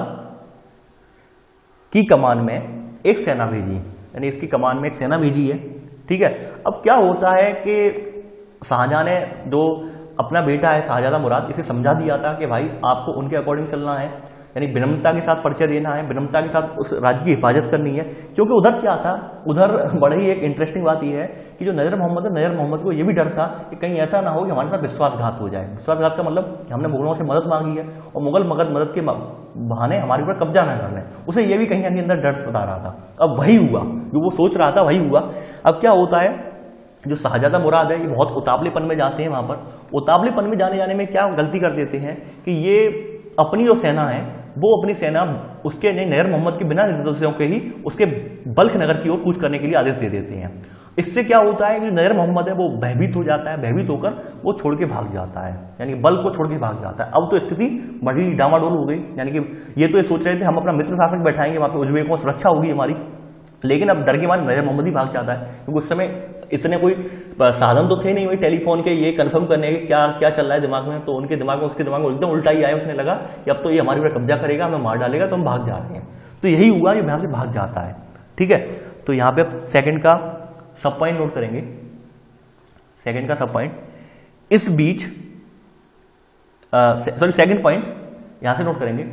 की कमान में एक सेना भेजी, यानी इसकी कमान में एक सेना भेजी है। ठीक है, अब क्या होता है कि शाहजहां ने जो अपना बेटा है शाहजादा मुराद, इसे समझा दिया था कि भाई आपको उनके अकॉर्डिंग चलना है, यानी विनम्रता के साथ परिचय देना है, विनम्रता के साथ उस राज्य की हिफाजत करनी है। क्योंकि उधर क्या था, उधर बड़ा ही एक इंटरेस्टिंग बात यह है कि जो नजर मोहम्मद है, नजर मोहम्मद को यह भी डर था कि कहीं ऐसा ना हो कि हमारे साथ विश्वासघात हो जाए। विश्वासघात का मतलब कि हमने मुगलों से मदद मांगी है और मुगल मगध मदद के बहाने हमारे ऊपर कब्जा न कर लें, उसे यह भी कहीं कहीं अंदर डर सता रहा था। अब वही हुआ जो वो सोच रहा था, वही हुआ। अब क्या होता है, जो शाहजादा मुराद है ये बहुत उतावलेपन में जाते हैं। वहां पर उतावलेपन में जाने जाने में क्या गलती कर देते हैं कि ये अपनी जो सेना है वो अपनी सेना उसके नजर मोहम्मद के बिना निर्देशों के ही उसके बल्ख नगर की ओर कूच करने के लिए आदेश दे देते हैं। इससे क्या होता है कि नजर मोहम्मद है वो भयभीत हो जाता है, भयभीत होकर वो छोड़ के भाग जाता है, यानी बल्ख को छोड़ के भाग जाता है। अब तो स्थिति बड़ी डामाडोल हो गई, यानी कि ये तो ये सोच रहे थे हम अपना मित्र शासक बैठाएंगे वहां पर, उज़्बेकों सुरक्षा होगी हमारी, लेकिन अब डर के मारे नजर मोहम्मद ही भाग जाता है। क्योंकि उस समय इतने कोई साधन तो थे नहीं वही टेलीफोन के ये कंफर्म करने के क्या क्या चल रहा है दिमाग में, तो उनके दिमाग में उसके दिमाग में एकदम उल्टा ही आया। उसने लगा कि अब तो ये हमारे ऊपर कब्जा करेगा, हमें मार डालेगा, तो हम भाग जा रहे हैं। तो यही हुआ, ये यहां से भाग जाता है। ठीक है, तो यहां पे सेकंड का सब पॉइंट नोट करेंगे, सेकंड का सब पॉइंट। इस बीच सॉरी सेकंड पॉइंट यहां से नोट करेंगे,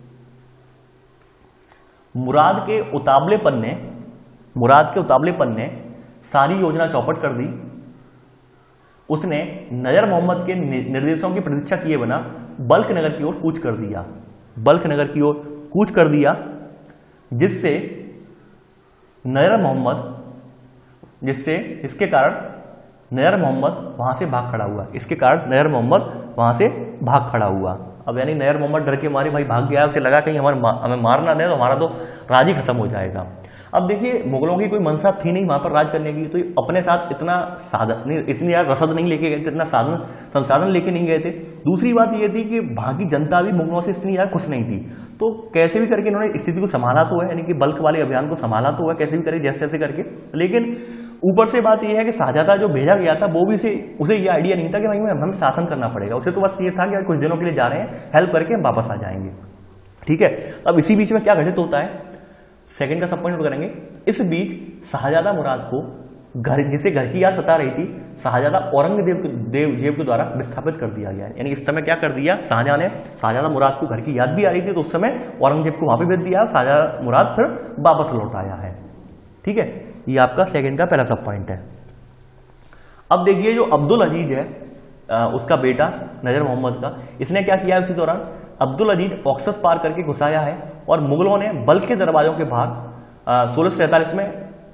मुराद के उतावलेपन ने मुराद के उतावलेपन ने सारी योजना चौपट कर दी। उसने नजर मोहम्मद के निर्देशों की प्रतीक्षा किए बिना बल्ख नगर की ओर कूच कर दिया बल्ख नगर की ओर कूच कर दिया जिससे नजर मोहम्मद जिससे इसके कारण नजर मोहम्मद वहां से भाग खड़ा हुआ इसके कारण नजर मोहम्मद वहां से भाग खड़ा हुआ। अब यानी नजर मोहम्मद डर के मारे भाई भाग गया, उसे लगा कहीं हमारे हमें मारना नहीं तो हमारा तो राज ही खत्म हो जाएगा। अब देखिए मुगलों की कोई मनसा थी नहीं वहां पर राज करने की, तो अपने साथ इतना साधन इतनी यार रसद नहीं लेके गए थे, इतना साधन संसाधन लेके नहीं गए थे। दूसरी बात ये थी कि वहां की जनता भी मुगलों से इतनी यार खुश नहीं थी, तो कैसे भी करके इन्होंने स्थिति को संभाला तो है, यानी कि बल्क वाले अभियान को संभाला तो है कैसे भी करे जैसे तैसे करके। लेकिन ऊपर से बात यह है कि शाहजादा जो भेजा गया था वो भी से उसे ये आइडिया नहीं था कि भाई हमें शासन करना पड़ेगा, उसे तो बस ये था कि कुछ दिनों के लिए जा रहे हैं, हेल्प करके हम वापस आ जाएंगे। ठीक है, अब इसी बीच में क्या घटित होता है, सेकंड का सब पॉइंट नोट करेंगे। इस बीच शाहजादा मुराद को घर जिसे घर की याद सता रही थी शाहजादा औरंगजेब देव जेब के द्वारा विस्थापित कर दिया गया। यानी इस समय क्या कर दिया शाहजहां ने, शाहजादा मुराद को घर की याद भी आ रही थी तो उस समय औरंगजेब को वहां पे भेज दिया, शाहजादा मुराद फिर वापस लौट आया है। ठीक है, ये आपका सेकंड का पहला सब पॉइंट है। अब देखिए जो अब्दुल अजीज है आ, उसका बेटा नजर मोहम्मद का, इसने क्या किया उसी दौरान अब्दुल अजीज ऑक्सस पार करके घुसाया है और मुगलों ने बल्ख के दरवाजों के बाहर सोलह सौ सैंतालीस में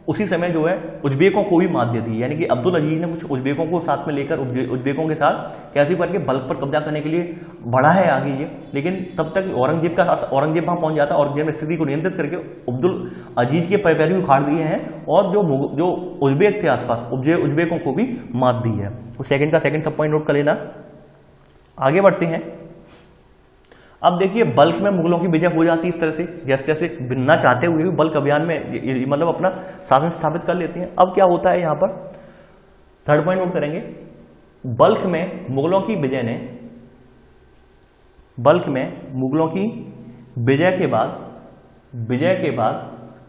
उसी समय जो है उज्बेकों को भी मात दे दी। यानी कि अब्दुल अजीज ने कुछ उज्बेकों को साथ में लेकर उज्बेकों के साथ कैसे करके बल्ख पर कब्जा करने के लिए बढ़ा है आगे ये, लेकिन तब तक औरंगजेब का औरंगजेब वहां पहुंच जाता है। औरंगजेब ने स्थिति को नियंत्रित करके अब्दुल अजीज के पैर भी उखाड़ दिए हैं और जो जो उज्बेक थे आसपास उज्बेकों को भी मात दी है। तो सेकंड का सेकंड सब पॉइंट नोट कर लेना। आगे बढ़ते हैं। अब देखिए बल्ख में मुगलों की विजय हो जाती है इस तरह से, जैसे जैसे बिना चाहते हुए भी बल्ख अभियान में मतलब अपना शासन स्थापित कर लेते हैं। अब क्या होता है यहां पर, थर्ड पॉइंट नोट करेंगे। बल्ख में मुगलों की विजय ने बल्ख में मुगलों की विजय के बाद विजय के बाद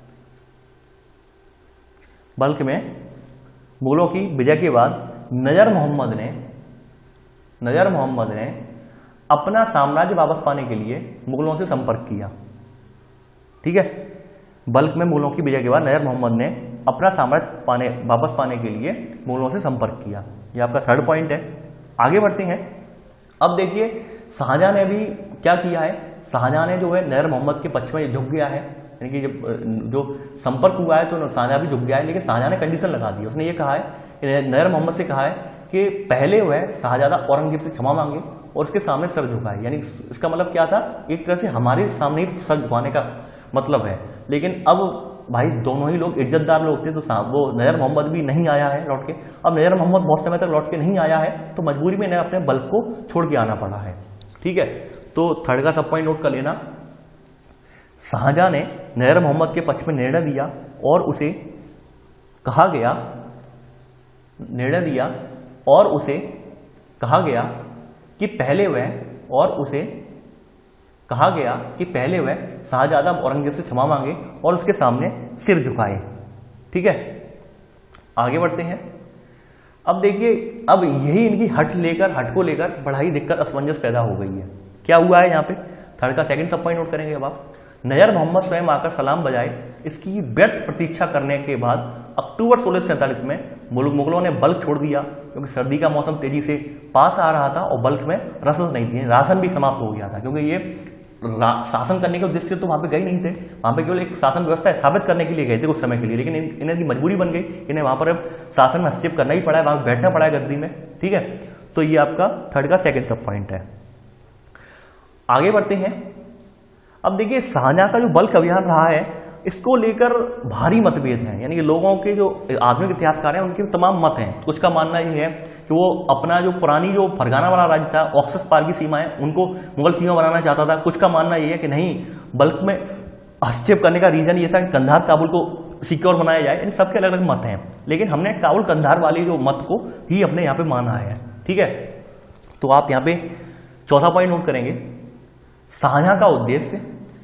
बल्ख में मुगलों की विजय के बाद नजर मोहम्मद ने नजर मोहम्मद ने अपना साम्राज्य वापस पाने के लिए मुगलों से संपर्क किया। ठीक है, बल्ख में मुगलों की विजय के बाद नजर मोहम्मद ने अपना साम्राज्य पाने वापस पाने के लिए मुगलों से संपर्क किया। यह आपका थर्ड पॉइंट है। आगे बढ़ते हैं। अब देखिए शाहजहां ने भी क्या किया है, शाहजहां ने जो है नजर मोहम्मद के पक्ष में झुक गया है, यानी कि जब जो संपर्क हुआ है तो शाहजहां भी झुक गया है, लेकिन शाहजहां ने कंडीशन लगा दी। उसने ये कहा है, नजर मोहम्मद से कहा है कि पहले वह शाहजादा औरंगजेब से क्षमा मांगे और उसके सामने सर झुकाए। यानी इसका मतलब क्या था, एक तरह से हमारे सामने ही सर झुकाने का मतलब है। लेकिन अब भाई दोनों ही लोग इज्जतदार लोग थे, तो वो नजर मोहम्मद भी नहीं आया है लौट के। अब नजर मोहम्मद बहुत समय तक लौट के नहीं आया है, तो मजबूरी में अपने बल्ख को छोड़ के आना पड़ा है। ठीक है, तो थर्ड का सब पॉइंट नोट कर लेना। शाहजहां ने नजर मोहम्मद के पक्ष में निर्णय दिया और उसे कहा गया निर्णय दिया और उसे कहा गया कि पहले वह और उसे कहा गया कि पहले वह शाहजादा औरंगजेब से क्षमा मांगे और उसके सामने सिर झुकाए। ठीक है, आगे बढ़ते हैं। अब देखिए, अब यही इनकी हट लेकर हट को लेकर बड़ा ही दिक्कत असमंजस पैदा हो गई है। क्या हुआ है यहाँ पे, थर्ड का सेकंड सब पॉइंट नोट करेंगे। अब आप नजर मोहम्मद स्वयं आकर सलाम बजाए। इसकी व्यर्थ प्रतीक्षा करने के बाद अक्टूबर सोलह सौ सैंतालीस में मुगलों ने बल्ख छोड़ दिया, क्योंकि सर्दी का मौसम तेजी से पास आ रहा था और बल्ख में रसद नहीं थी, राशन भी समाप्त हो गया था। क्योंकि ये शासन करने के उद्देश्य तो वहां पे गए नहीं थे, वहां पे केवल एक शासन व्यवस्था स्थापित करने के लिए गए थे कुछ समय के लिए, लेकिन इन्हें की मजबूरी बन गई, इन्हें वहां पर अब शासन में हस्तक्षेप करना ही पड़ा है, वहां बैठना पड़ा है गद्दी में। ठीक है, तो ये आपका थर्ड का सेकंड सब पॉइंट है। आगे बढ़ते हैं। अब देखिए शाहजहां का जो बल्ख अभियान रहा है, इसको लेकर भारी मतभेद हैं। यानी कि लोगों के जो आधुनिक इतिहासकार हैं उनके तमाम मत हैं। कुछ का मानना ये है कि वो अपना जो पुरानी जो फरगाना वाला राज्य था, ऑक्सस पार की सीमाएं, उनको मुगल सीमा बनाना चाहता था। कुछ का मानना ये है कि नहीं, बल्ख में हस्तक्षेप करने का रीजन ये था कि कंधार काबुल को सिक्योर बनाया जाए। इन सबके अलग अलग मत हैं, लेकिन हमने काबुल कंधार वाली जो मत को ही अपने यहाँ पे माना है। ठीक है, तो आप यहाँ पे चौथा पॉइंट नोट करेंगे। शाहजहां का उद्देश्य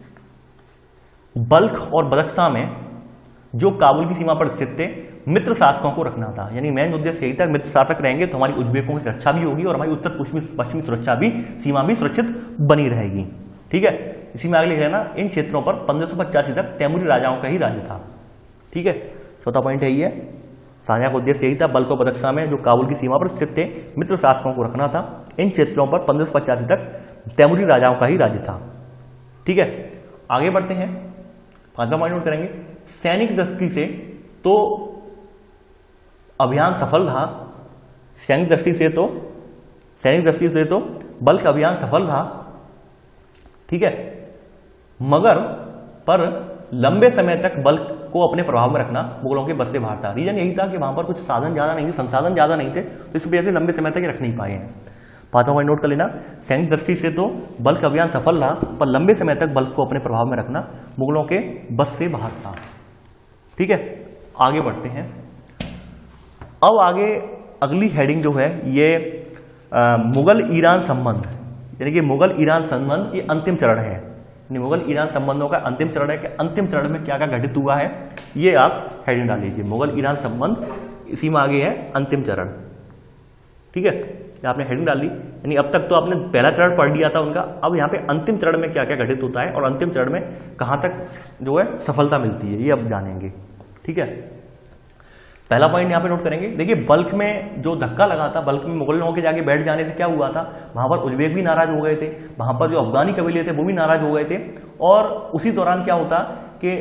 बल्ख और बदख्शां में जो काबुल की सीमा पर स्थित थे मित्र शासकों को रखना था। यानी मेन उद्देश्य यही था, मित्र शासक रहेंगे तो हमारी उज्बेकों की सुरक्षा भी होगी और हमारी उत्तर पश्चिमी पश्चिमी सुरक्षा भी सीमा भी सुरक्षित बनी रहेगी। ठीक है, इसी में आगे लिखा है ना, इन क्षेत्रों पर पंद्रह सौ पचासी तक तैमूरी राजाओं का ही राज्य था। ठीक है, चौथा पॉइंट है ये, शाहजहां का उद्देश्य यही था, बल्ख और बदख्शां में जो काबुल की सीमा पर स्थित थे मित्र शासकों को रखना था। इन क्षेत्रों पर पंद्रह सौ पचासी तक तैमूरी राजाओं का ही राज्य था। ठीक है, आगे बढ़ते हैं। पांचवा पॉइंट नोट करेंगे। सैनिक दृष्टि से तो अभियान सफल रहा, सैनिक दृष्टि से तो सैनिक दृष्टि से तो बल्ख अभियान सफल रहा। ठीक है, मगर पर लंबे समय तक बल्ख को अपने प्रभाव में रखना मुगलों के बस से बाहर था। रीजन यही था कि वहां पर कुछ साधन ज्यादा नहीं थे, संसाधन ज्यादा नहीं थे, तो इस वजह से लंबे समय तक रख नहीं पाए हैं। पांचवा पॉइंट नोट कर लेना। सैनिक दृष्टि से तो बल्ख अभियान सफल रहा, पर लंबे समय तक बल्ख को अपने प्रभाव में रखना मुगलों के बस से बाहर था। ठीक है, आगे बढ़ते हैं। अब आगे अगली हेडिंग जो है ये आ, मुगल ईरान संबंध, यानी कि मुगल ईरान संबंध ये अंतिम चरण है। यानी मुगल ईरान संबंधों का अंतिम चरण है कि अंतिम चरण में क्या क्या घटित हुआ है, ये आप हेडिंग डाल लीजिए। मुगल ईरान संबंध, इसी में आगे है अंतिम चरण। ठीक है, आपने हेडिंग डाल ली, यानी अब तक तो आपने पहला चरण पढ़ लिया था उनका, अब यहाँ पे अंतिम चरण में क्या क्या घटित होता है और अंतिम चरण में कहां तक जो है सफलता मिलती है, ये अब जानेंगे। ठीक है, पहला पॉइंट यहाँ पे नोट करेंगे। देखिए बल्ख में जो धक्का लगा था, बल्ख में मुगलों के जाके बैठ जाने से क्या हुआ था, वहां पर उज्बेक भी नाराज हो गए थे, वहां पर जो अफगानी कबीले थे वो भी नाराज हो गए थे, और उसी दौरान क्या होता कि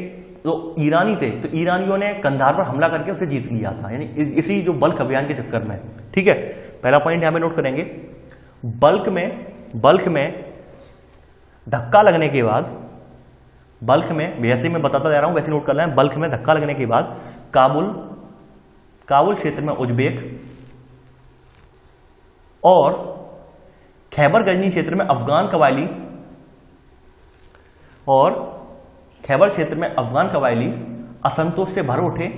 जो ईरानी थे तो ईरानियों ने कंधार पर हमला करके उसे जीत लिया था, यानी इस, इसी जो बल्क अभियान के चक्कर में। ठीक है, पहला पॉइंट यहां पे नोट करेंगे, बल्क में बल्क में धक्का लगने के बाद, बल्क में वैसे मैं बताता जा रहा हूं वैसे नोट कर लें, बल्क में धक्का लगने के बाद काबुल काबुल क्षेत्र में उज्बेक और खैबर गजनी क्षेत्र में अफगान कबायली और खैबर क्षेत्र में अफगान कबायली असंतोष से भर उठे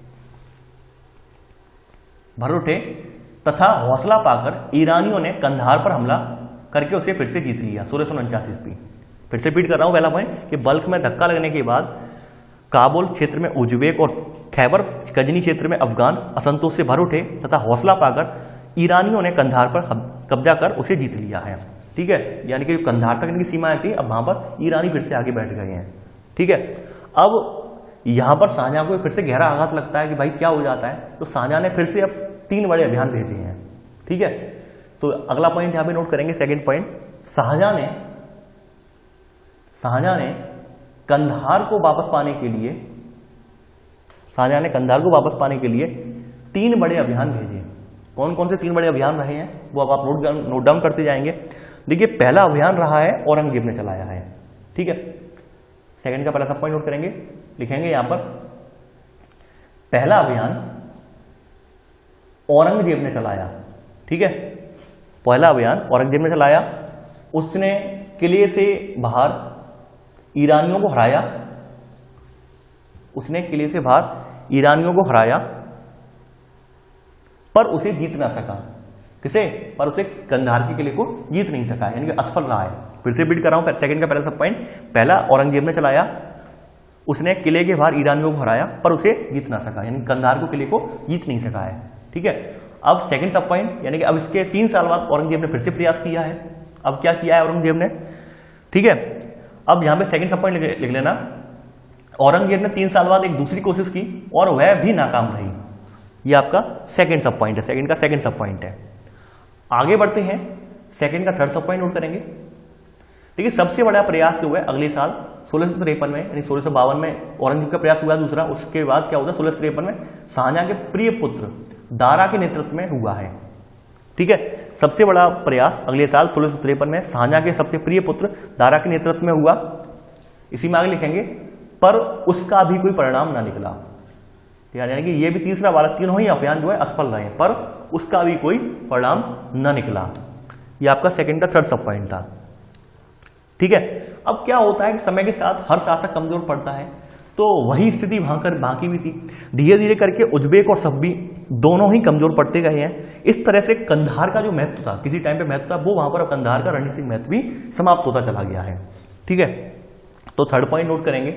भर उठे तथा हौसला पाकर ईरानियों ने कंधार पर हमला करके उसे फिर से जीत लिया सोलह सौ उनचास ईस्वी। फिर से रिपीट कर रहा हूं पहला पॉइंट कि बल्क में धक्का लगने के बाद काबुल क्षेत्र में उज्बेक और खैबर गजनी क्षेत्र में अफगान असंतोष से भर उठे तथा हौसला पाकर ईरानियों ने कंधार पर कब्जा कर उसे जीत लिया है। ठीक है, यानी कि कंधार तक इनकी सीमाएं थी, अब वहां पर ईरानी फिर से आगे बैठ गए हैं। ठीक है, अब यहां पर शाहजहां को फिर से गहरा आघात लगता है कि भाई क्या हो जाता है, तो शाहजहां ने फिर से अब तीन बड़े अभियान भेजे हैं। ठीक है, तो अगला पॉइंट यहां पे नोट करेंगे, सेकंड पॉइंट, शाहजहां ने शाहजहां ने कंधार को वापस पाने के लिए शाहजहां ने कंधार को वापस पाने के लिए तीन बड़े अभियान भेजे। कौन कौन से तीन बड़े अभियान रहे हैं वो अब आप नोट नोट डाउन करते जाएंगे। देखिए, पहला अभियान रहा है औरंगजेब ने चलाया है। ठीक है, सेकंड का पहला सब पॉइंट नोट करेंगे, लिखेंगे यहां पर पहला अभियान औरंगजेब ने चलाया। ठीक है, पहला अभियान औरंगजेब ने चलाया, उसने किले से बाहर ईरानियों को हराया उसने किले से बाहर ईरानियों को हराया पर उसे जीत ना सका। किसे? पर उसे कंधार के किले को जीत नहीं सका, यानी कि असफल रहा है। फिर से बीट कर रहा हूं, सेकंड का पहला सब पॉइंट, पहला औरंगजेब ने चलाया, उसने किले के बाहर ईरानियों को हराया पर उसे जीत ना सका, यानी कंधार को किले को जीत नहीं सका है। ठीक है, अब सेकंड सब पॉइंट, यानी कि अब इसके तीन साल बाद औरंगजेब ने फिर से प्रयास किया है। अब क्या किया है औरंगजेब ने? ठीक है, अब यहां पे सेकंड सब पॉइंट लिख लेना, औरंगजेब ने तीन साल बाद एक दूसरी कोशिश की और वह भी नाकाम रही। यह आपका सेकंड सब पॉइंट है, सेकंड का सेकंड सब पॉइंट है। आगे बढ़ते हैं, सेकंड का थर्ड सब पॉइंट नोट करेंगे। देखिए, सबसे बड़ा प्रयास जो है अगले साल सोलह सौ तिरपन में, यानी सोलह सौ बावन में औरंगजेब का प्रयास हुआ दूसरा। उसके बाद क्या होता है, सोलह सौ तिरपन में शाहजहां के प्रिय पुत्र दारा के नेतृत्व में हुआ है। ठीक है, सबसे बड़ा प्रयास अगले साल सोलह सौ तिरपन में शाहजहां के सबसे प्रिय पुत्र दारा के नेतृत्व में हुआ। इसी में आगे लिखेंगे, पर उसका भी कोई परिणाम ना निकला। यानी कि ये भी तीसरा वाला, तीनों ही अभियान जो है असफल रहे, पर उसका भी कोई परिणाम न निकला। ये आपका सेकंड का थर्ड सब पॉइंट था। ठीक है, अब क्या होता है कि समय के साथ हर शासक कमजोर पड़ता है, तो वही स्थिति वहां कर बाकी भी थी। धीरे धीरे करके उज्बेक और सब्बी दोनों ही कमजोर पड़ते गए हैं। इस तरह से कंधार का जो महत्व था, किसी टाइम पे महत्व था, वो वहां पर कंधार का रणनीतिक महत्व भी समाप्त होता चला गया है। ठीक है, तो थर्ड पॉइंट नोट करेंगे,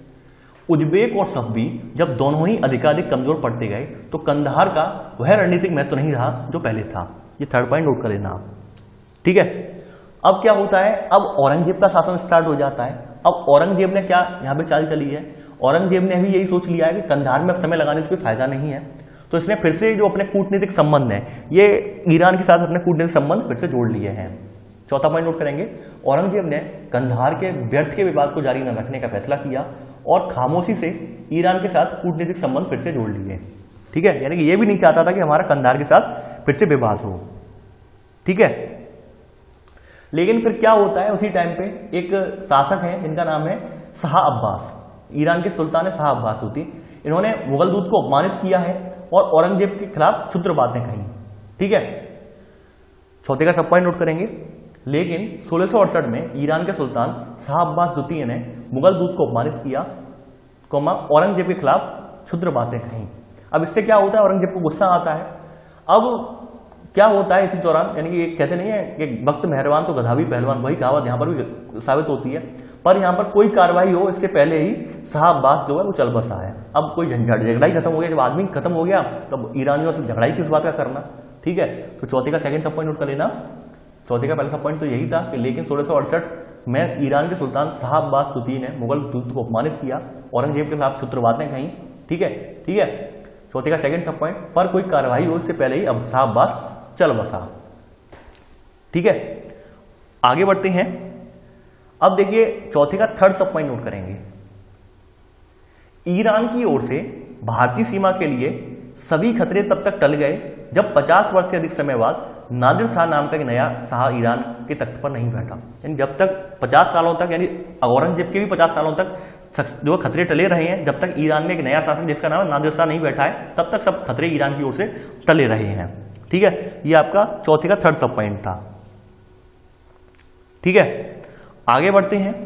उज्बेक और सब्बी जब दोनों ही अधिकाधिक कमजोर पड़ते गए तो कंधार का वह रणनीतिक महत्व नहीं रहा जो पहले था। ये थर्ड पॉइंट नोट कर लेना आप। ठीक है, अब क्या होता है, अब औरंगजेब का शासन स्टार्ट हो जाता है। अब औरंगजेब ने क्या यहां पे चाल चली है, औरंगजेब ने भी यही सोच लिया है कि कंधार में अब समय लगाने से कोई फायदा नहीं है, तो इसने फिर से जो अपने कूटनीतिक संबंध है, ये ईरान के साथ अपने कूटनीतिक संबंध फिर से जोड़ लिए हैं। चौथा पॉइंट नोट करेंगे, औरंगजेब ने कंधार के व्यर्थ के विवाद को जारी न रखने का फैसला किया और खामोशी से ईरान के साथ कूटनीतिक संबंध फिर से जोड़ लिए। ठीक है, यानी कि यह भी नहीं चाहता था कि हमारा कंधार के साथ फिर से विवाद हो। ठीक है, लेकिन फिर क्या होता है, उसी टाइम पे एक शासक है, इनका नाम है शाह अब्बास, ईरान के सुल्तान शाह अब्बास होती। इन्होंने मुगल दूत को अपमानित किया है और औरंगजेब के खिलाफ क्षुद्र बातें कही। ठीक है, चौथे का सब पॉइंट नोट करेंगे, लेकिन सोलह सौ अड़सठ में ईरान के सुल्तान शाह अब्बास द्वितीय ने मुगल दूत को अपमानित किया, कोमा औरंगजेब के खिलाफ क्षुद्र बातें कही। अब इससे क्या होता है, औरंगजेब को गुस्सा आता है। अब क्या होता है इसी दौरान, यानी कि कहते नहीं है कि वक्त मेहरबान तो गधा भी पहलवान, वही कहावत यहां पर भी साबित होती है। पर यहां पर कोई कार्रवाई हो इससे पहले ही शाह अब्बास जो है वो चल बसा है। अब कोई झंझट, झगड़ा ही खत्म हो गया। जब आदमी खत्म हो गया तब ईरानियों से झगड़ा ही किस बात का करना। ठीक है, तो चौथे का सेकंड सब पॉइंट नोट कर लेना। चौथे का पहला सब पॉइंट तो यही था कि लेकिन सोलह सौ अड़सठ में ईरान के सुल्तान शाह अब्बास द्वितीय ने मुगल दूत को अपमानित किया, औरंगजेब के खिलाफ क्षुद्र बातें कही। ठीक है, ठीक है, चौथे का सेकंड सब पॉइंट, पर कोई कार्रवाई हो इससे पहले ही अब शाह अब्बास चल बसा। ठीक है, आगे बढ़ते हैं। अब देखिए, चौथे का थर्ड सब पॉइंट नोट करेंगे। ईरान की ओर से भारतीय सीमा के लिए सभी खतरे तब तक टल गए जब पचास वर्ष से अधिक समय बाद नादिर शाह नाम का एक नया शाह ईरान के तख्त पर नहीं बैठा। यानी जब तक पचास सालों तक, यानी औरंगजेब के भी पचास सालों तक जो खतरे टले रहे हैं, जब तक ईरान में एक नया शासक जिसका नाम नादिर शाह नहीं बैठा है, तब तक सब खतरे ईरान की ओर से टले रहे हैं। ठीक है, ये आपका चौथे का थर्ड सब पॉइंट था। ठीक है, आगे बढ़ते हैं।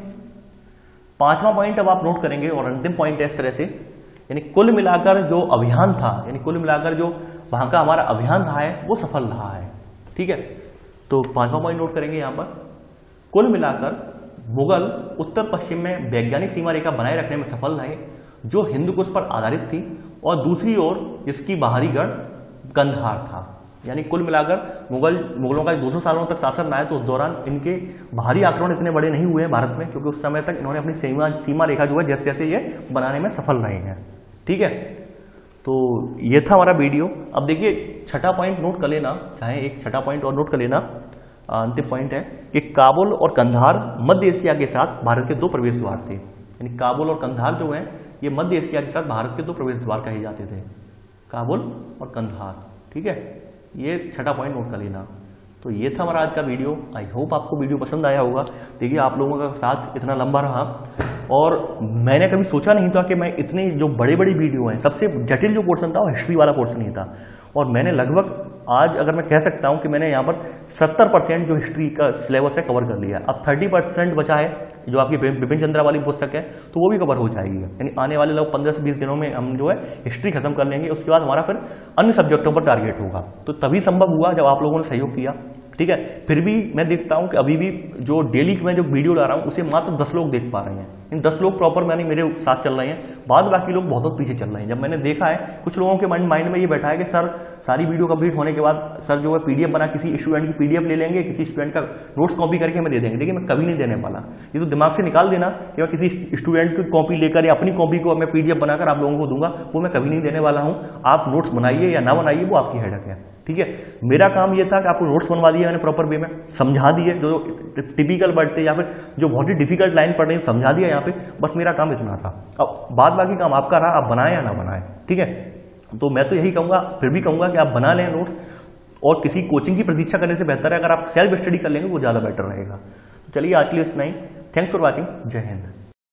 पांचवा पॉइंट अब आप नोट करेंगे और अंतिम पॉइंट है इस तरह से, यानी कुल मिलाकर जो अभियान था, यानी कुल मिलाकर जो वहां का हमारा अभियान रहा है वो सफल रहा है। ठीक है, तो पांचवा पॉइंट नोट करेंगे यहां पर, कुल मिलाकर मुगल उत्तर पश्चिम में वैज्ञानिक सीमा रेखा बनाए रखने में सफल रहे जो हिंदू कुश पर आधारित थी, और दूसरी ओर इसकी बाहरी गढ़ कंधार था। यानी कुल मिलाकर मुगल मुगलों का दो सौ सालों तक शासन रहा है, तो उस दौरान इनके बाहरी आक्रमण इतने बड़े नहीं हुए हैं भारत में, क्योंकि उस समय तक इन्होंने अपनी सीमा सीमा रेखा जो है जैसे जैसे ये बनाने में सफल रहे हैं। ठीक है, तो ये था हमारा वीडियो। अब देखिए छठा पॉइंट नोट कर लेना, चाहे एक छठा पॉइंट और नोट कर लेना, अंतिम पॉइंट है कि काबुल और कंधार मध्य एशिया के साथ भारत के दो प्रवेश द्वार थे। यानी काबुल और कंधार जो है ये मध्य एशिया के साथ भारत के दो प्रवेश द्वार कहे जाते थे, काबुल और कंधार। ठीक है, ये छठा पॉइंट नोट कर लेना। तो ये था हमारा आज का वीडियो। आई होप आपको वीडियो पसंद आया होगा। देखिए आप लोगों का साथ इतना लंबा रहा, और मैंने कभी सोचा नहीं था कि मैं इतनी जो बड़े बड़ी वीडियो हैं, सबसे जटिल जो पोर्शन था वो हिस्ट्री वाला पोर्शन ही था, और मैंने लगभग आज अगर मैं कह सकता हूं कि मैंने यहाँ पर सत्तर परसेंट जो हिस्ट्री का सिलेबस है कवर कर लिया। अब तीस परसेंट बचा है जो आपकी बिपिन चंद्रा वाली पुस्तक है, तो वो भी कवर हो जाएगी। यानी आने वाले लोग पंद्रह से बीस दिनों में हम जो है हिस्ट्री खत्म कर लेंगे। उसके बाद हमारा फिर अन्य सब्जेक्टों पर टारगेट होगा। तो तभी संभव हुआ जब आप लोगों ने सहयोग किया। ठीक है, फिर भी मैं देखता हूं कि अभी भी जो डेली मैं जो वीडियो ला रहा हूं उसे मात्र दस लोग देख पा रहे हैं। इन दस लोग प्रॉपर मैंने मेरे साथ चल रहे हैं, बाद बाकी लोग बहुत बहुत पीछे चल रहे हैं। जब मैंने देखा है कुछ लोगों के माइंड में ये बैठा है कि सर सारी वीडियो कंप्लीट होने के बाद सर जो है पीडीएफ बना किसी स्टूडेंट की पीडीएफ ले लेंगे, किसी स्टूडेंट का नोट्स कॉपी करके हमें दे देंगे। देखिए मैं कभी नहीं देने वाला। ये तो दिमाग से निकाल देना कि मैं किसी स्टूडेंट की कॉपी लेकर या अपनी कॉपी को मैं पीडीएफ बनाकर आप लोगों को दूंगा, वो मैं कभी नहीं देने वाला हूं। आप नोट्स बनाइए या ना बनाइए वो आपकी हेडेक है। ठीक है, मेरा काम ये था कि आपको नोट्स बनवा दिए मैंने प्रॉपर वे में, समझा दिए जो टिपिकल वर्ड थे या फिर जो बहुत ही डिफिकल्ट लाइन पढ़ रहे हैं समझा दिया यहाँ पे, बस मेरा काम इतना था। अब बाद बाकी काम आपका रहा, आप बनाए या ना बनाए। ठीक है, तो मैं तो यही कहूंगा, फिर भी कहूंगा कि आप बना लें नोट्स, और किसी कोचिंग की प्रतीक्षा करने से बेहतर है अगर आप सेल्फ स्टडी कर लेंगे वो ज्यादा बेटर रहेगा। तो चलिए आज के लिए इतना ही। Thanks for watching. जय हिंद।